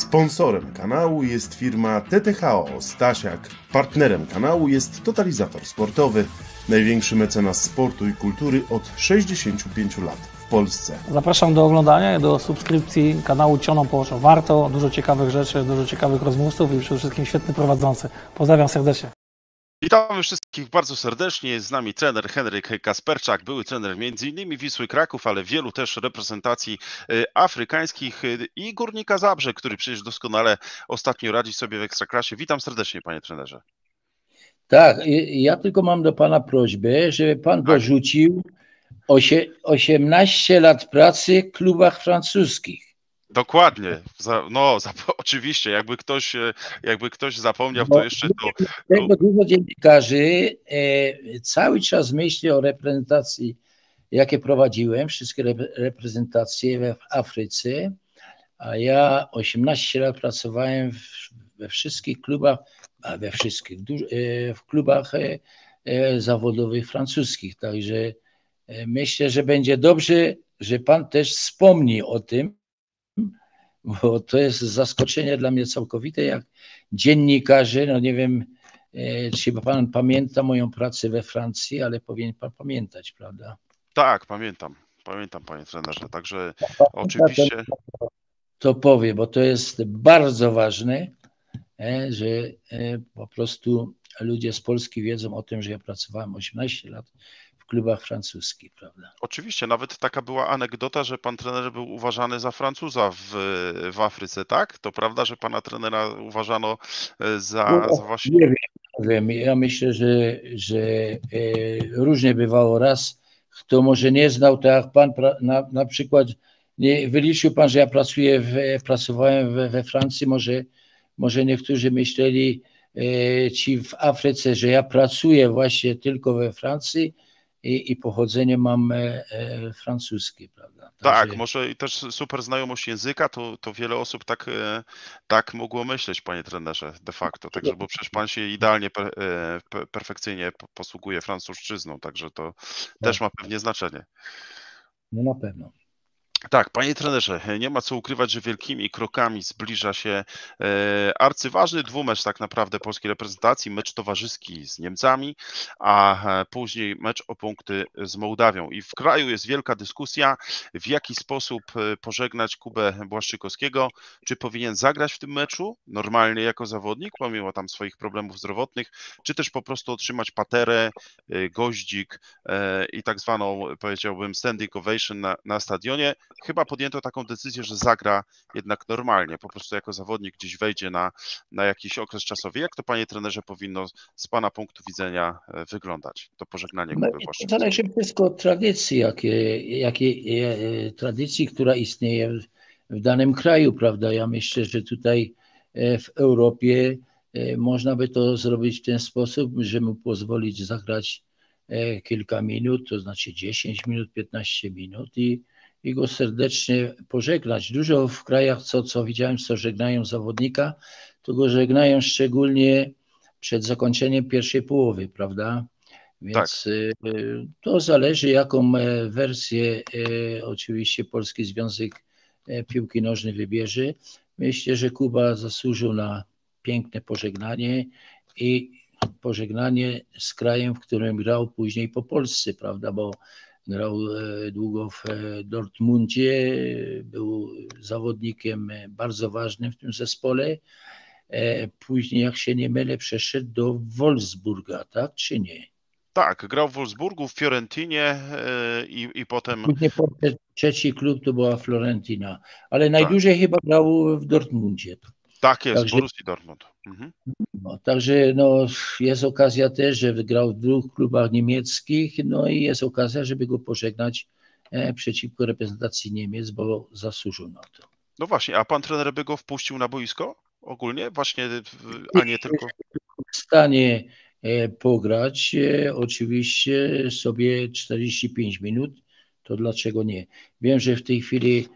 Sponsorem kanału jest firma TTHO Stasiak. Partnerem kanału jest Totalizator Sportowy, największy mecenas sportu i kultury od 65 lat w Polsce. Zapraszam do oglądania i do subskrypcji kanału Cioną Poszło. Warto, dużo ciekawych rzeczy, dużo ciekawych rozmówców i przede wszystkim świetny prowadzący. Pozdrawiam serdecznie. Witamy wszystkich bardzo serdecznie. Jest z nami trener Henryk Kasperczak, były trener m.in. Wisły Kraków, ale wielu też reprezentacji afrykańskich i Górnika Zabrze, który przecież doskonale ostatnio radzi sobie w Ekstraklasie. Witam serdecznie, panie trenerze. Tak, ja tylko mam do pana prośbę, żeby pan dorzucił 18 lat pracy w klubach francuskich. Dokładnie, oczywiście, jakby ktoś zapomniał, to jeszcze to... Tego dużo dziennikarzy cały czas myśli o reprezentacji, jakie prowadziłem, wszystkie reprezentacje w Afryce, a ja 18 lat pracowałem we wszystkich klubach, w klubach zawodowych francuskich, także myślę, że będzie dobrze, że pan też wspomni o tym, bo to jest zaskoczenie dla mnie całkowite, jak dziennikarze, no nie wiem, czy pan pamięta moją pracę we Francji, ale powinien pan pamiętać, prawda? Tak, pamiętam, panie trenerze, także oczywiście... To powie, bo to jest bardzo ważne, że po prostu ludzie z Polski wiedzą o tym, że ja pracowałem 18 lat w klubach francuskich, prawda? Oczywiście, nawet taka była anegdota, że pan trener był uważany za Francuza w Afryce, tak? To prawda, że pana trenera uważano za właśnie... Nie wiem, ja myślę, że różnie bywało. Raz, kto może nie znał, tak jak pan na przykład nie wyliczył pan, że ja pracowałem we Francji, może niektórzy myśleli ci w Afryce, że ja pracuję właśnie tylko we Francji i pochodzenie mam francuskie, prawda? Tak, może i też super znajomość języka, to wiele osób tak mogło myśleć, panie trenerze, de facto, także, bo przecież pan się idealnie, perfekcyjnie posługuje francuszczyzną, także to też ma pewnie znaczenie. No na pewno. Tak, panie trenerze, nie ma co ukrywać, że wielkimi krokami zbliża się arcyważny dwumecz tak naprawdę polskiej reprezentacji, mecz towarzyski z Niemcami, a później mecz o punkty z Mołdawią. I w kraju jest wielka dyskusja, w jaki sposób pożegnać Kubę Błaszczykowskiego, czy powinien zagrać w tym meczu normalnie jako zawodnik, pomimo tam swoich problemów zdrowotnych, czy też po prostu otrzymać paterę, goździk i tak zwaną, powiedziałbym, standing ovation na stadionie. Chyba podjęto taką decyzję, że zagra jednak normalnie, po prostu jako zawodnik gdzieś wejdzie na jakiś okres czasowy. Jak to, panie trenerze, powinno z pana punktu widzenia wyglądać, to pożegnanie Kuby Błaszczykowskiego? Zależy wszystko od tradycji, tradycji, która istnieje w danym kraju, prawda? Ja myślę, że tutaj w Europie można by to zrobić w ten sposób, że mu pozwolić zagrać kilka minut, to znaczy 10 minut, 15 minut i go serdecznie pożegnać. Dużo w krajach, co widziałem, co żegnają zawodnika, to go żegnają szczególnie przed zakończeniem pierwszej połowy, prawda? Więc tak. To zależy, jaką wersję oczywiście Polski Związek Piłki Nożnej wybierze. Myślę, że Kuba zasłużył na piękne pożegnanie i pożegnanie z krajem, w którym grał później po Polsce, prawda, bo grał długo w Dortmundzie, był zawodnikiem bardzo ważnym w tym zespole. Później, jak się nie mylę, przeszedł do Wolfsburga, tak czy nie? Tak, grał w Wolfsburgu, w Fiorentinie i potem... Później trzeci klub to była Fiorentina, ale najdłużej chyba grał w Dortmundzie. Tak jest, w Borussii Dortmund. Mhm. No, także jest okazja też, że grał w dwóch klubach niemieckich, no i jest okazja, żeby go pożegnać przeciwko reprezentacji Niemiec, bo zasłużył na to. No właśnie, a pan trener by go wpuścił na boisko ogólnie? Właśnie, a nie tylko... W stanie pograć oczywiście sobie 45 minut, to dlaczego nie? Wiem, że w tej chwili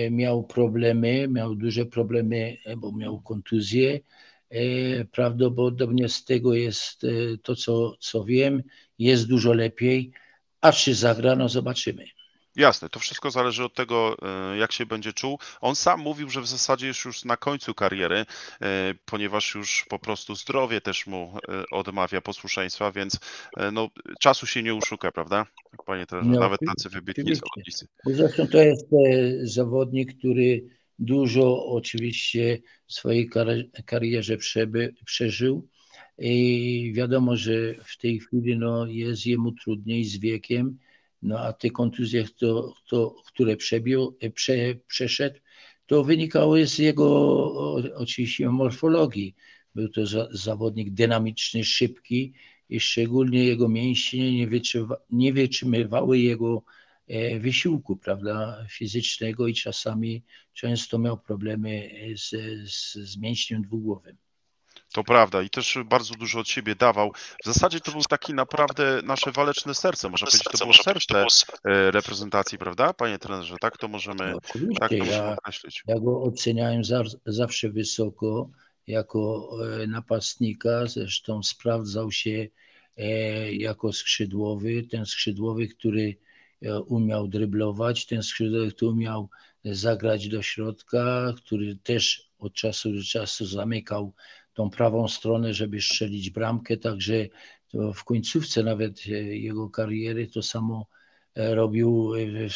miał duże problemy, bo miał kontuzję. Prawdopodobnie z tego jest to, co wiem, jest dużo lepiej, a czy zagra, no zobaczymy. Jasne, to wszystko zależy od tego, jak się będzie czuł. On sam mówił, że w zasadzie jest już na końcu kariery, ponieważ już po prostu zdrowie też mu odmawia posłuszeństwa, więc no, czasu się nie uszuka, prawda? Panie trenerze, No, nawet tacy wybitni oczywiście. zawodnicy. Zresztą to jest zawodnik, który dużo oczywiście w swojej karierze przeżył i wiadomo, że w tej chwili no, jest jemu trudniej z wiekiem, no a te kontuzje, które przeszedł, to wynikały z jego oczywiście morfologii. Był to zawodnik dynamiczny, szybki i szczególnie jego mięśnie nie wytrzymywały jego wysiłku, prawda, fizycznego i czasami często miał problemy z mięśniem dwugłowym. To prawda i też bardzo dużo od siebie dawał. W zasadzie to był taki naprawdę nasze waleczne serce, można powiedzieć, to było serce reprezentacji, prawda, panie trenerze? Tak to możemy, No, tak oczywiście, to możemy określić. ja go oceniałem zawsze wysoko jako napastnika, zresztą sprawdzał się jako skrzydłowy, ten skrzydłowy, który umiał dryblować, ten skrzydłowy, który umiał zagrać do środka, który też od czasu do czasu zamykał tą prawą stronę, żeby strzelić bramkę, także to w końcówce nawet jego kariery to samo robił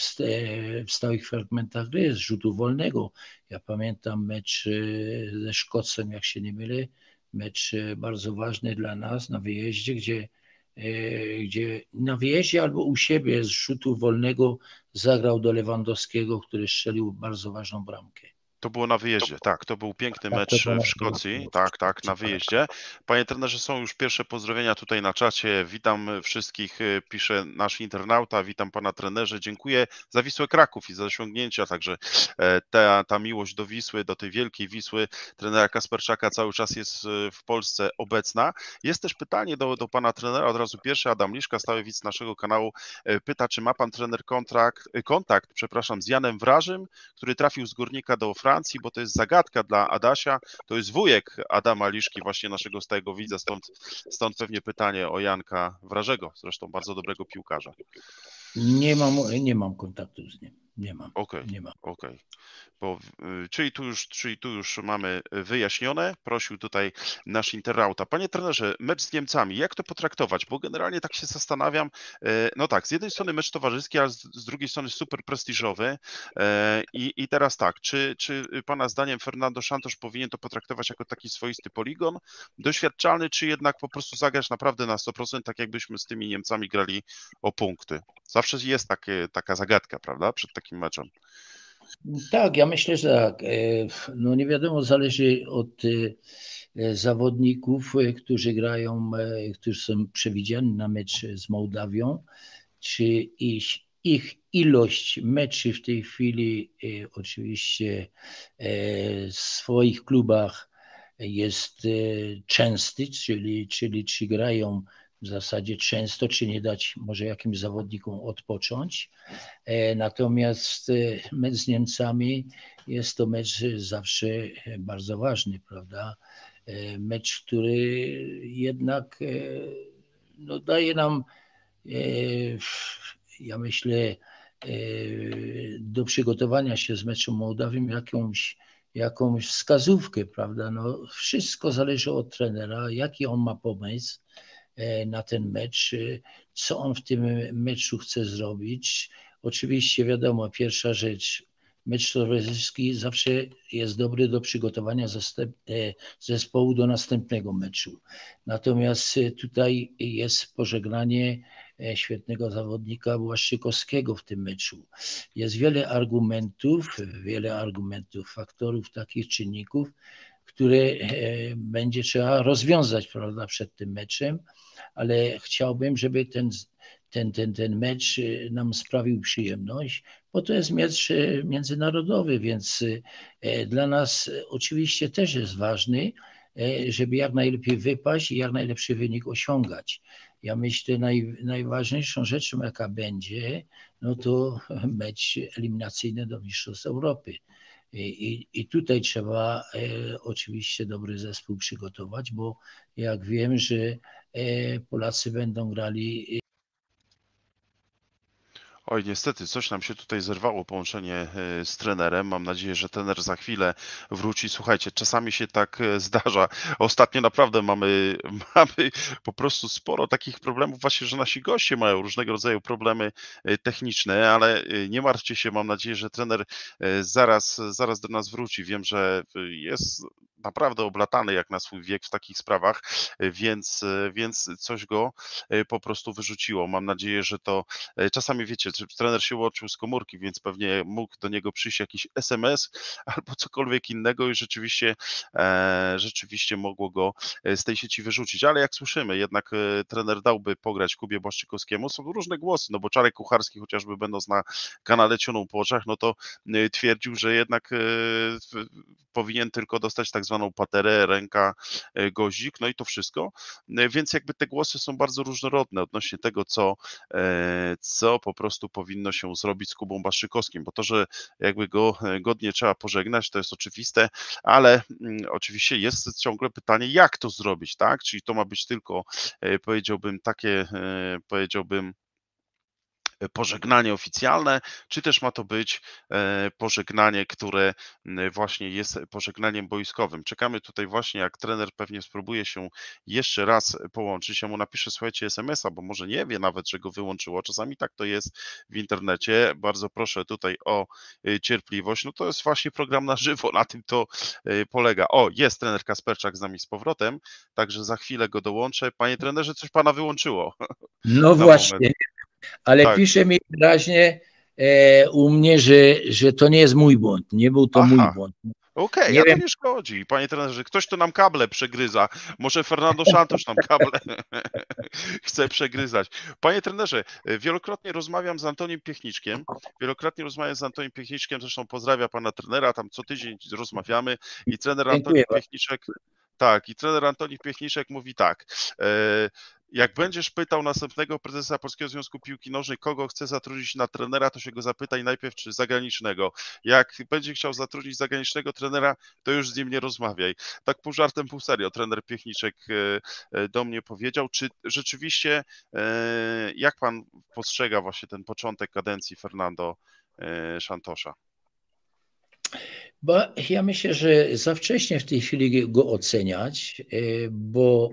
w stałych fragmentach gry z rzutu wolnego. Ja pamiętam mecz ze Szkocją, jak się nie mylę, mecz bardzo ważny dla nas na wyjeździe, gdzie na wyjeździe albo u siebie z rzutu wolnego zagrał do Lewandowskiego, który strzelił bardzo ważną bramkę. To było na wyjeździe, tak, to był piękny Tak, to mecz było na w Szkocji, tak, na wyjeździe. Panie trenerze, są już pierwsze pozdrowienia tutaj na czacie. Witam wszystkich, pisze nasz internauta, witam pana trenerze, dziękuję za Wisłę Kraków i za osiągnięcia, także ta miłość do Wisły, do tej wielkiej Wisły trenera Kasperczaka cały czas jest w Polsce obecna. Jest też pytanie do pana trenera, od razu pierwszy, Adam Liszka, stały widz naszego kanału, pyta, czy ma pan trener kontakt, z Janem Wrażym, który trafił z Górnika do Francji, bo to jest zagadka dla Adasia, to jest wujek Adama Liszki, właśnie naszego stałego widza, stąd pewnie pytanie o Janka Wrażego, zresztą bardzo dobrego piłkarza. Nie mam kontaktu z nim, nie mam. Okej. Czyli tu już mamy wyjaśnione. Prosił tutaj nasz internauta. Panie trenerze, mecz z Niemcami, jak to potraktować? Bo generalnie tak się zastanawiam. No tak, z jednej strony mecz towarzyski, a z drugiej strony super prestiżowy. I teraz tak, czy pana zdaniem Fernando Santos powinien to potraktować jako taki swoisty poligon doświadczalny, czy jednak po prostu zagrać naprawdę na 100%, tak jakbyśmy z tymi Niemcami grali o punkty? Zawsze jest taka zagadka, prawda, przed takim meczem. Tak, ja myślę, że tak. No nie wiadomo, zależy od zawodników, którzy grają, którzy są przewidziani na mecz z Mołdawią, czy ich ilość meczy w tej chwili oczywiście w swoich klubach jest częsty, czyli czy grają w zasadzie często, czy nie dać może jakimś zawodnikom odpocząć. Natomiast mecz z Niemcami jest to mecz zawsze bardzo ważny, prawda? Mecz, który jednak no, daje nam, ja myślę, do przygotowania się z meczem Mołdawią jakąś wskazówkę, prawda? No, wszystko zależy od trenera, jaki on ma pomysł na ten mecz, co on w tym meczu chce zrobić. Oczywiście wiadomo, pierwsza rzecz, mecz towarzyski zawsze jest dobry do przygotowania zespołu do następnego meczu. Natomiast tutaj jest pożegnanie świetnego zawodnika Błaszczykowskiego w tym meczu. Jest wiele argumentów, faktorów, takich czynników, które będzie trzeba rozwiązać, prawda, przed tym meczem, ale chciałbym, żeby ten mecz nam sprawił przyjemność, bo to jest mecz międzynarodowy, więc dla nas oczywiście też jest ważny, żeby jak najlepiej wypaść i jak najlepszy wynik osiągać. Ja myślę, najważniejszą rzeczą, jaka będzie, no to mecz eliminacyjny do Mistrzostw Europy. I tutaj trzeba oczywiście dobry zespół przygotować, bo jak wiem, że Polacy będą grali. Oj, niestety, coś nam się tutaj zerwało połączenie z trenerem. Mam nadzieję, że trener za chwilę wróci. Słuchajcie, czasami się tak zdarza. Ostatnio naprawdę mamy po prostu sporo takich problemów, właśnie, że nasi goście mają różnego rodzaju problemy techniczne, ale nie martwcie się, mam nadzieję, że trener zaraz do nas wróci. Wiem, że jest naprawdę oblatany jak na swój wiek w takich sprawach, więc coś go po prostu wyrzuciło. Mam nadzieję, że to czasami wiecie, trener się łączył z komórki, więc pewnie mógł do niego przyjść jakiś SMS albo cokolwiek innego i rzeczywiście mogło go z tej sieci wyrzucić. Ale jak słyszymy, jednak trener dałby pograć Kubie Błaszczykowskiemu. Są różne głosy, no bo Czarek Kucharski chociażby będąc na kanale Cioną po oczach, no to twierdził, że jednak powinien tylko dostać tak zwaną paterę, ręka, gozik, no i to wszystko. Więc jakby te głosy są bardzo różnorodne odnośnie tego, co po prostu powinno się zrobić z Kubą Błaszczykowskim, bo to, że jakby go godnie trzeba pożegnać, to jest oczywiste, ale oczywiście jest ciągle pytanie, jak to zrobić, tak? Czyli to ma być tylko, powiedziałbym, pożegnanie oficjalne, czy też ma to być pożegnanie, które właśnie jest pożegnaniem boiskowym. Czekamy tutaj właśnie, jak trener pewnie spróbuje się jeszcze raz połączyć. Ja mu napiszę, słuchajcie, SMS-a, bo może nie wie nawet, że go wyłączyło. Czasami tak to jest w internecie. Bardzo proszę tutaj o cierpliwość. No to jest właśnie program na żywo, na tym to polega. O, jest trener Kasperczak z nami z powrotem, także za chwilę go dołączę. Panie trenerze, coś pana wyłączyło. No właśnie. Ale Tak. pisze mi wyraźnie u mnie, że to nie jest mój błąd. Nie był to mój błąd. Okej, Nie a to wiem. nie szkodzi. Panie trenerze, ktoś tu nam kable przegryza. Może Fernando Santos nam kable chce przegryzać. Panie trenerze, wielokrotnie rozmawiam z Antonim Piechniczkiem. Zresztą pozdrawia pana trenera, tam co tydzień rozmawiamy i trener Dziękuję Antoni Piechniczek, tak, i trener Antoni Piechniczek mówi tak. Jak będziesz pytał następnego prezesa Polskiego Związku Piłki Nożnej, kogo chce zatrudnić na trenera, to się go zapytaj najpierw, czy zagranicznego. Jak będzie chciał zatrudnić zagranicznego trenera, to już z nim nie rozmawiaj. Tak pół żartem, pół serio trener Piechniczek do mnie powiedział. Czy rzeczywiście, jak pan postrzega właśnie ten początek kadencji Fernando Santosza? Bo ja myślę, że za wcześnie w tej chwili go oceniać, bo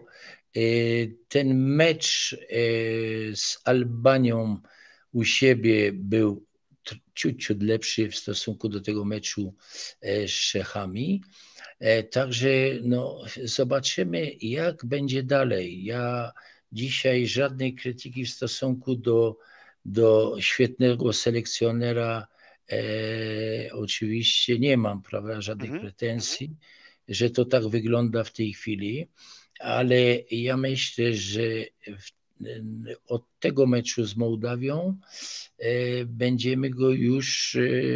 ten mecz z Albanią u siebie był ciut lepszy w stosunku do tego meczu z Czechami. Także no, zobaczymy, jak będzie dalej. Ja dzisiaj żadnej krytyki w stosunku do świetnego selekcjonera oczywiście nie mam, prawda, żadnych pretensji, że to tak wygląda w tej chwili, ale ja myślę, że od tego meczu z Mołdawią będziemy go już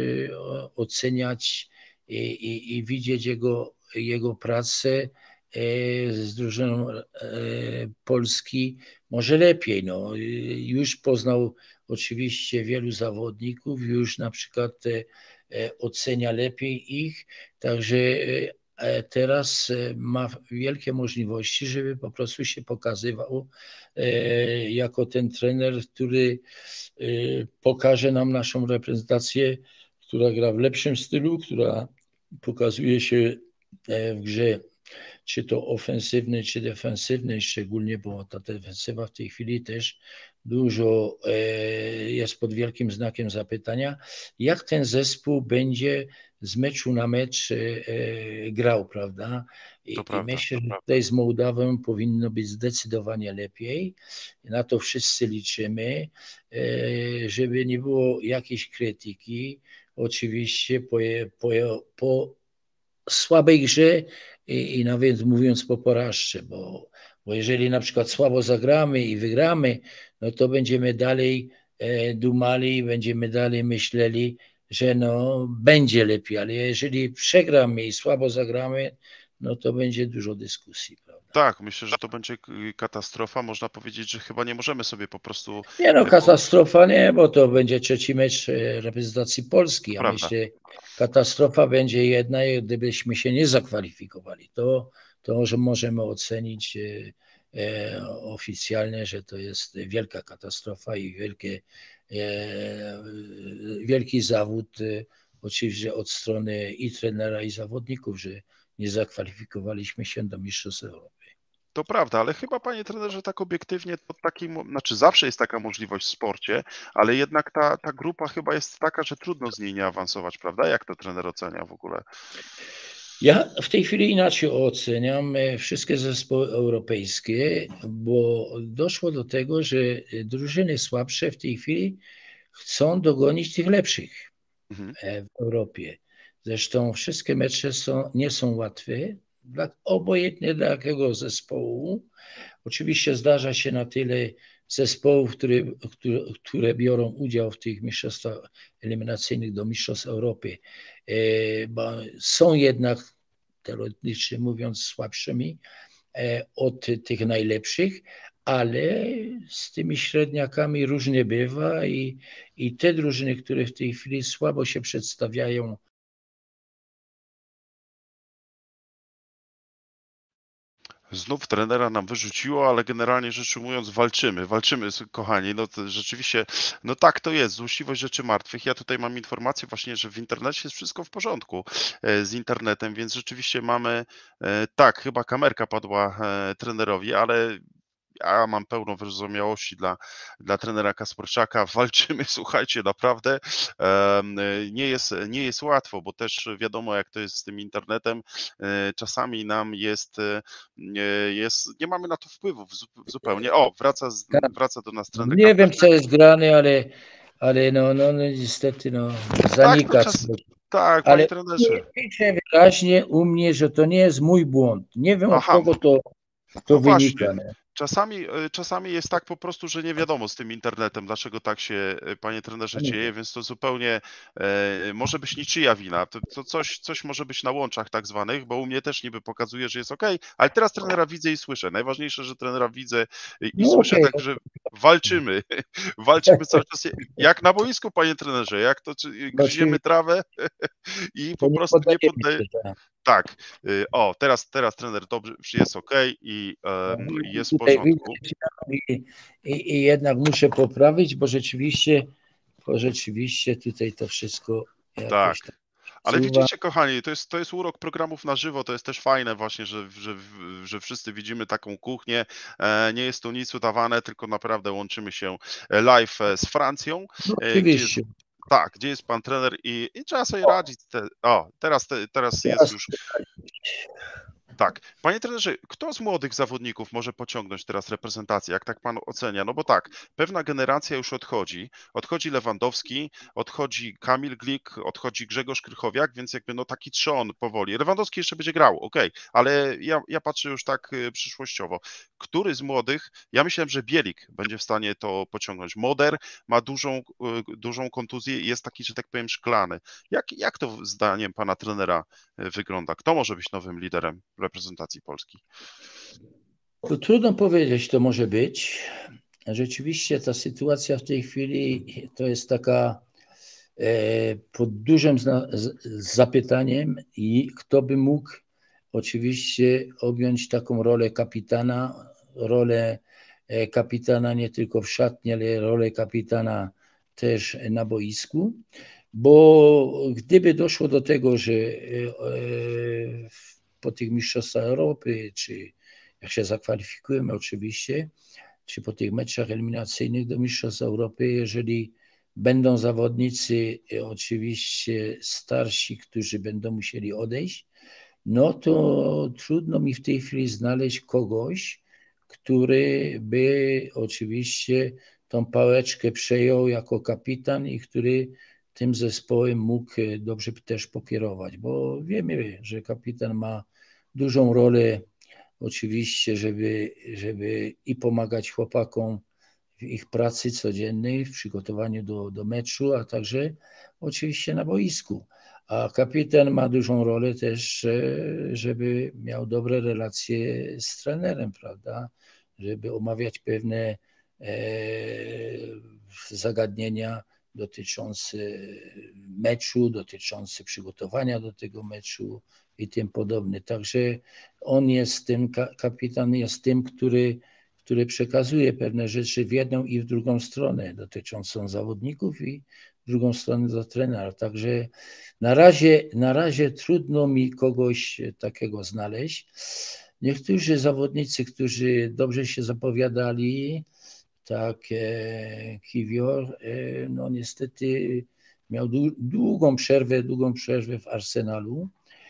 oceniać i widzieć jego pracę z drużyną Polski może lepiej. No, już poznał oczywiście wielu zawodników, już na przykład ocenia lepiej ich, także teraz ma wielkie możliwości, żeby po prostu się pokazywał jako ten trener, który pokaże nam naszą reprezentację, która gra w lepszym stylu, która pokazuje się w grze czy to ofensywnej, czy defensywnej, szczególnie, bo ta defensywa w tej chwili też dużo jest pod wielkim znakiem zapytania, jak ten zespół będzie z meczu na mecz grał, prawda? I myślę, że tutaj z Mołdawią powinno być zdecydowanie lepiej. Na to wszyscy liczymy, żeby nie było jakiejś krytyki. Oczywiście po słabej grze i nawet mówiąc po porażce, bo jeżeli na przykład słabo zagramy i wygramy, no to będziemy dalej dumali, będziemy dalej myśleli, że no będzie lepiej, ale jeżeli przegramy i słabo zagramy, no to będzie dużo dyskusji, prawda? Tak, myślę, że to będzie katastrofa. Można powiedzieć, że chyba nie możemy sobie po prostu... Nie no, katastrofa nie, bo to będzie trzeci mecz reprezentacji Polski. Ja myślę, katastrofa będzie jedna, gdybyśmy się nie zakwalifikowali. To że możemy ocenić oficjalnie, że to jest wielka katastrofa i wielkie wielki zawód oczywiście od strony i trenera, i zawodników, że nie zakwalifikowaliśmy się do Mistrzostw Europy. To prawda, ale chyba, panie trenerze, tak obiektywnie, to znaczy zawsze jest taka możliwość w sporcie, ale jednak ta grupa chyba jest taka, że trudno z niej nie awansować, prawda? Jak to trener ocenia w ogóle? Ja w tej chwili inaczej oceniam wszystkie zespoły europejskie, bo doszło do tego, że drużyny słabsze w tej chwili chcą dogonić tych lepszych w Europie. Zresztą wszystkie mecze nie są łatwe, obojętnie dla jakiego zespołu. Oczywiście zdarza się na tyle zespołów, które biorą udział w tych mistrzostwach eliminacyjnych do Mistrzostw Europy, bo są jednak, teoretycznie mówiąc, słabszymi od tych najlepszych, ale z tymi średniakami różnie bywa i te drużyny, które w tej chwili słabo się przedstawiają, Znów trenera nam wyrzuciło, ale generalnie rzecz ujmując walczymy, kochani, no to rzeczywiście, no tak to jest, złośliwość rzeczy martwych. Ja tutaj mam informację właśnie, że w internecie jest wszystko w porządku z internetem, więc rzeczywiście mamy, tak, chyba kamerka padła trenerowi, ale ja mam pełną wyrozumiałości dla trenera Kasprczaka. Walczymy, słuchajcie, naprawdę nie jest łatwo, bo też wiadomo, jak to jest z tym internetem. Czasami nam nie mamy na to wpływów zupełnie. O, wraca do nas trener nie wiem, Kasprczak. co jest grane, ale no niestety zanika. Tak, panie Ale trenerze. piszę wyraźnie u mnie, że to nie jest mój błąd. Nie wiem, od kogo to No wynika. właśnie. Czasami jest tak po prostu, że nie wiadomo z tym internetem, dlaczego tak się, panie trenerze, dzieje, więc to zupełnie może być niczyja wina. To coś może być na łączach tak zwanych, bo u mnie też niby pokazuje, że jest ok, ale teraz trenera widzę i słyszę. Najważniejsze, że trenera widzę i słyszę, także walczymy. Walczymy cały czas jak na boisku, panie trenerze, jak to gryziemy trawę i po prostu nie poddaje. Tak. O, teraz trener dobrze, jest ok i jest w porządku. I jednak muszę poprawić, bo rzeczywiście tutaj to wszystko jakoś tak. Ale widzicie, kochani, to jest urok programów na żywo, to jest też fajne właśnie, że wszyscy widzimy taką kuchnię. Nie jest tu nic udawane, tylko naprawdę łączymy się live z Francją. No, oczywiście. Gdzie jest pan trener i trzeba sobie radzić. Teraz jest już. Tak. Panie trenerze, kto z młodych zawodników może pociągnąć teraz reprezentację? Jak tak pan ocenia? No bo tak, pewna generacja już odchodzi. Odchodzi Lewandowski, odchodzi Kamil Glik, odchodzi Grzegorz Krychowiak, więc jakby no taki trzon powoli. Lewandowski jeszcze będzie grał, okej, ale ja patrzę już tak przyszłościowo. Który z młodych, ja myślałem, że Bielik będzie w stanie to pociągnąć. Moder ma dużą kontuzję i jest taki, że tak powiem, szklany. Jak to zdaniem pana trenera wygląda? Kto może być nowym liderem reprezentacji Polski? To trudno powiedzieć, to może być. Rzeczywiście ta sytuacja w tej chwili to jest taka pod dużym zapytaniem i kto by mógł oczywiście objąć taką rolę kapitana nie tylko w szatni, ale rolę kapitana też na boisku, bo gdyby doszło do tego, że po tych mistrzostwach Europy, czy jak się zakwalifikujemy oczywiście, czy po tych meczach eliminacyjnych do mistrzostw Europy, jeżeli będą zawodnicy oczywiście starsi, którzy będą musieli odejść, no to trudno mi w tej chwili znaleźć kogoś, który by oczywiście tą pałeczkę przejął jako kapitan i który tym zespołem mógł dobrze też pokierować, bo wiemy, że kapitan ma dużą rolę oczywiście, żeby i pomagać chłopakom w ich pracy codziennej, w przygotowaniu do meczu, a także oczywiście na boisku. A kapitan ma dużą rolę też, żeby miał dobre relacje z trenerem, prawda? Żeby omawiać pewne zagadnienia dotyczące meczu, dotyczące przygotowania do tego meczu i tym podobne. Także on jest tym, kapitan jest tym, który który przekazuje pewne rzeczy w jedną i w drugą stronę dotyczącą zawodników i w drugą stronę do trenera. Także na razie trudno mi kogoś takiego znaleźć. Niektórzy zawodnicy, którzy dobrze się zapowiadali, tak Kiwior, no niestety miał długą przerwę w Arsenalu.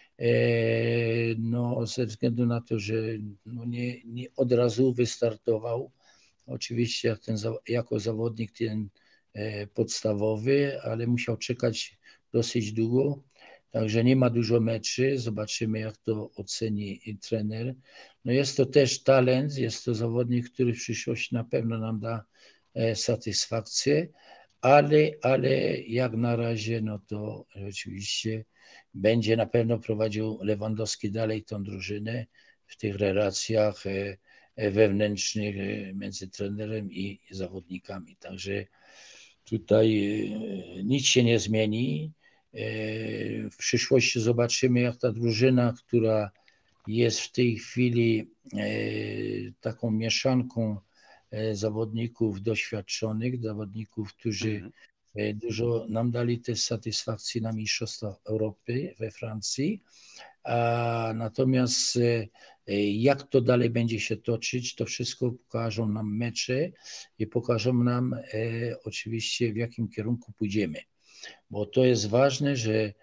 No, ze względu na to, że no nie od razu wystartował. Oczywiście jako zawodnik ten podstawowy, ale musiał czekać dosyć długo. Także nie ma dużo meczy. Zobaczymy, jak to oceni trener. No jest to też talent, jest to zawodnik, który w przyszłości na pewno nam da satysfakcję, ale jak na razie, no to rzeczywiście będzie na pewno prowadził Lewandowski dalej tą drużynę w tych relacjach wewnętrznych między trenerem i zawodnikami. Także tutaj nic się nie zmieni. W przyszłości zobaczymy, jak ta drużyna, która jest w tej chwili taką mieszanką zawodników doświadczonych, zawodników, którzy dużo nam dali też satysfakcji na Mistrzostwach Europy we Francji. Natomiast jak to dalej będzie się toczyć, to wszystko pokażą nam mecze i pokażą nam oczywiście, w jakim kierunku pójdziemy. Bo to jest ważne, że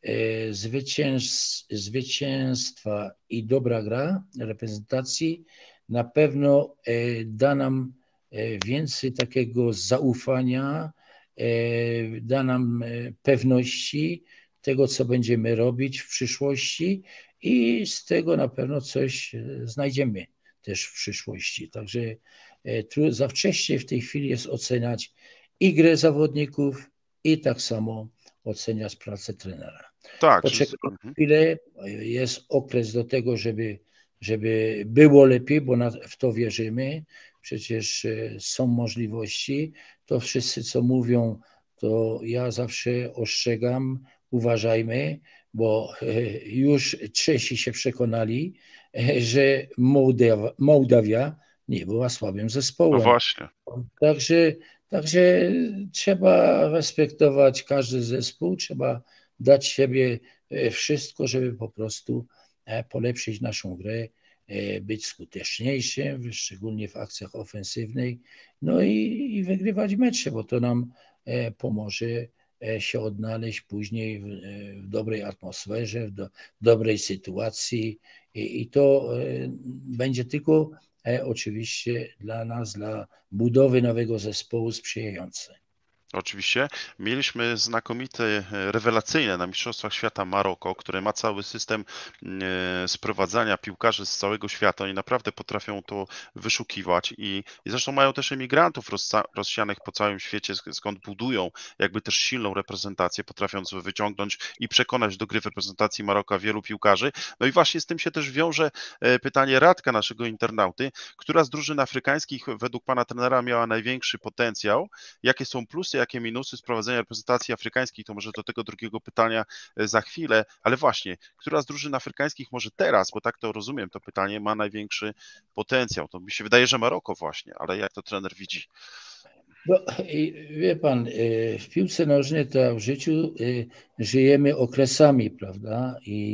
zwycięstwa i dobra gra reprezentacji na pewno da nam więcej takiego zaufania, da nam pewności tego, co będziemy robić w przyszłości i z tego na pewno coś znajdziemy też w przyszłości. Także za wcześnie w tej chwili jest oceniać i grę zawodników i tak samo oceniać pracę trenera. Tak. Poczekaj chwilę, jest okres do tego, żeby było lepiej, bo w to wierzymy. Przecież są możliwości. To wszyscy, co mówią, to ja zawsze ostrzegam, uważajmy, bo już Czesi się przekonali, że Mołdawia nie była słabym zespołem. No właśnie. Także trzeba respektować każdy zespół, trzeba dać siebie wszystko, żeby po prostu polepszyć naszą grę, być skuteczniejszym, szczególnie w akcjach ofensywnych, no i wygrywać mecze, bo to nam pomoże się odnaleźć później w dobrej atmosferze, w dobrej sytuacji i to będzie tylko oczywiście dla nas, dla budowy nowego zespołu sprzyjające. Oczywiście. Mieliśmy znakomite, rewelacyjne na Mistrzostwach Świata Maroko, które ma cały system sprowadzania piłkarzy z całego świata. Oni naprawdę potrafią to wyszukiwać i zresztą mają też emigrantów rozsianych po całym świecie, skąd budują jakby też silną reprezentację, potrafiąc wyciągnąć i przekonać do gry w reprezentacji Maroka wielu piłkarzy. No i właśnie z tym się też wiąże pytanie Radka, naszego internauty. Która z drużyn afrykańskich według pana trenera miała największy potencjał? Jakie są plusy, jakie minusy sprowadzenia reprezentacji afrykańskiej, to może do tego drugiego pytania za chwilę, ale właśnie, która z drużyn afrykańskich może teraz, bo tak to rozumiem to pytanie, ma największy potencjał? To mi się wydaje, że Maroko właśnie, ale jak to trener widzi? No, wie pan, w piłce nożnej to w życiu żyjemy okresami, prawda?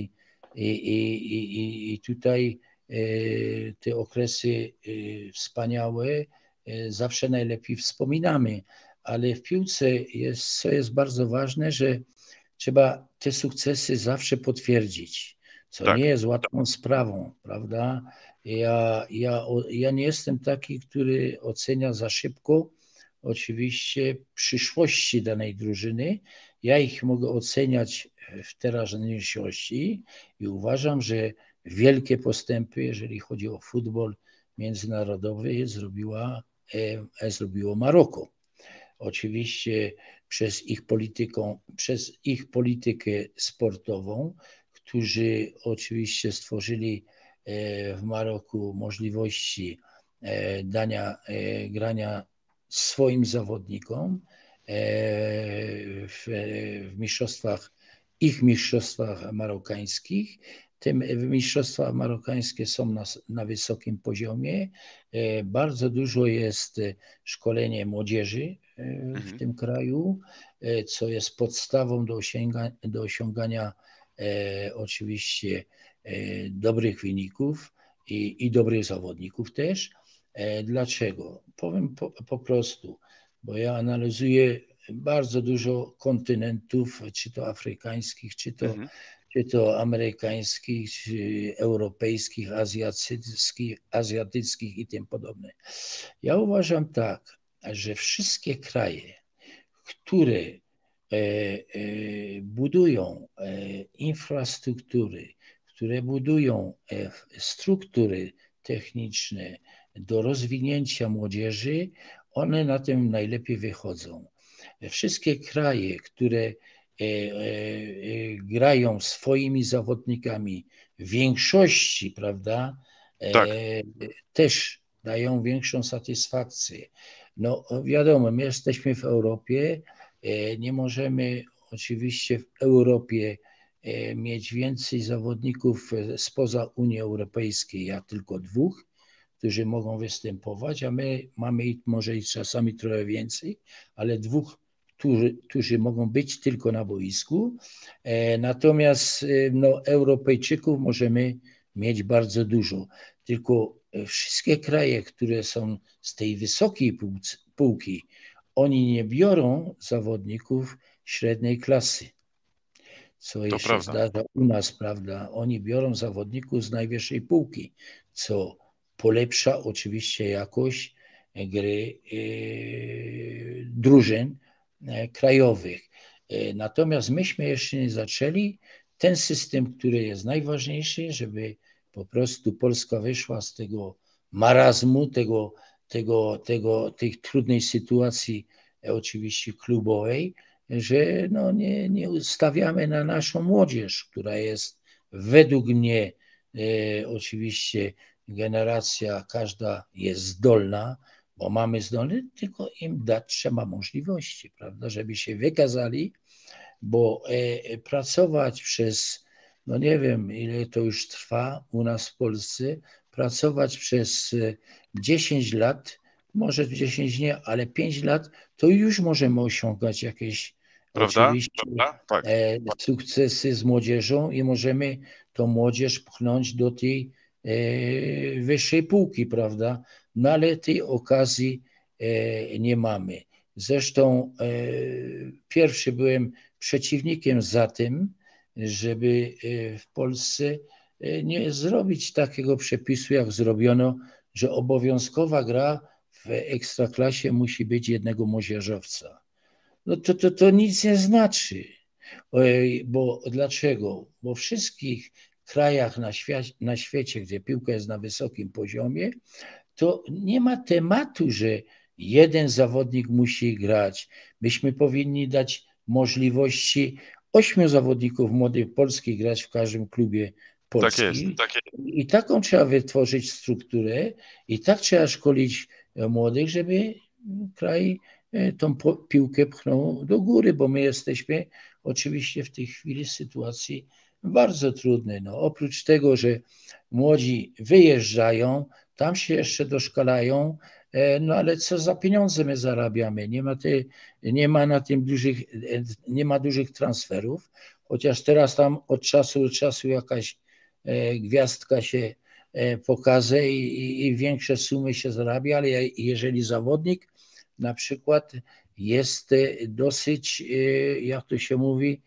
I tutaj te okresy wspaniałe zawsze najlepiej wspominamy, ale w piłce co jest bardzo ważne, że trzeba te sukcesy zawsze potwierdzić, co Tak. nie jest łatwą sprawą, prawda? Ja nie jestem taki, który ocenia za szybko oczywiście przyszłości danej drużyny. Ja ich mogę oceniać w teraźniejszości i uważam, że wielkie postępy, jeżeli chodzi o futbol międzynarodowy, zrobiło Maroko. Oczywiście przez ich politykę sportową, którzy oczywiście stworzyli w Maroku możliwości grania swoim zawodnikom w mistrzostwach marokańskich, Te mistrzostwa marokańskie są na wysokim poziomie. Bardzo dużo jest szkolenie młodzieży w tym kraju, co jest podstawą do osiągania oczywiście dobrych wyników i dobrych zawodników też. Dlaczego? Powiem po prostu, bo ja analizuję bardzo dużo kontynentów, czy to afrykańskich, czy to amerykańskich, czy europejskich, azjatyckich i tym podobne. Ja uważam tak, że wszystkie kraje, które budują infrastruktury, które budują struktury techniczne do rozwinięcia młodzieży, one na tym najlepiej wychodzą. Wszystkie kraje, które grają swoimi zawodnikami w większości, prawda, Tak. też dają większą satysfakcję. No wiadomo, my jesteśmy w Europie, nie możemy oczywiście w Europie mieć więcej zawodników spoza Unii Europejskiej, jak tylko 2, którzy mogą występować, a my mamy może i czasami trochę więcej, ale 2, którzy mogą być tylko na boisku. Natomiast no, Europejczyków możemy mieć bardzo dużo. Tylko wszystkie kraje, które są z tej wysokiej półki, oni nie biorą zawodników średniej klasy, co To jeszcze prawda. zdarza u nas, prawda? Oni biorą zawodników z najwyższej półki, co polepsza oczywiście jakość gry drużyn krajowych. Natomiast myśmy jeszcze nie zaczęli. Ten system, który jest najważniejszy, żeby po prostu Polska wyszła z tego marazmu, tej trudnej sytuacji oczywiście klubowej, że no nie stawiamy na naszą młodzież, która jest według mnie oczywiście generacja, każda jest zdolna, bo mamy zdolnych, tylko im dać trzeba możliwości, prawda, żeby się wykazali, bo pracować przez, no nie wiem ile to już trwa u nas w Polsce, pracować przez 10 lat, może 10 nie, ale 5 lat, to już możemy osiągać jakieś oczywiście Tak. sukcesy z młodzieżą i możemy tą młodzież pchnąć do tej wyższej półki, prawda? No ale tej okazji nie mamy. Zresztą pierwszy byłem przeciwnikiem za tym, żeby w Polsce nie zrobić takiego przepisu, jak zrobiono, że obowiązkowa gra w ekstraklasie musi być jednego młodzieżowca. No to nic nie znaczy. Bo dlaczego? Bo w wszystkich krajach na świecie, gdzie piłka jest na wysokim poziomie, to nie ma tematu, że jeden zawodnik musi grać. Myśmy powinni dać możliwości 8 zawodników młodych polskich grać w każdym klubie polskim. Tak jest. I taką trzeba wytworzyć strukturę i tak trzeba szkolić młodych, żeby kraj tą piłkę pchnął do góry, bo my jesteśmy oczywiście w tej chwili w sytuacji bardzo trudnej. No, oprócz tego, że młodzi wyjeżdżają, tam się jeszcze doszkalają, no ale co za pieniądze my zarabiamy? Nie ma dużych transferów, chociaż teraz tam od czasu do czasu jakaś gwiazdka się pokaże i większe sumy się zarabia, ale jeżeli zawodnik na przykład jest dosyć, jak to się mówi,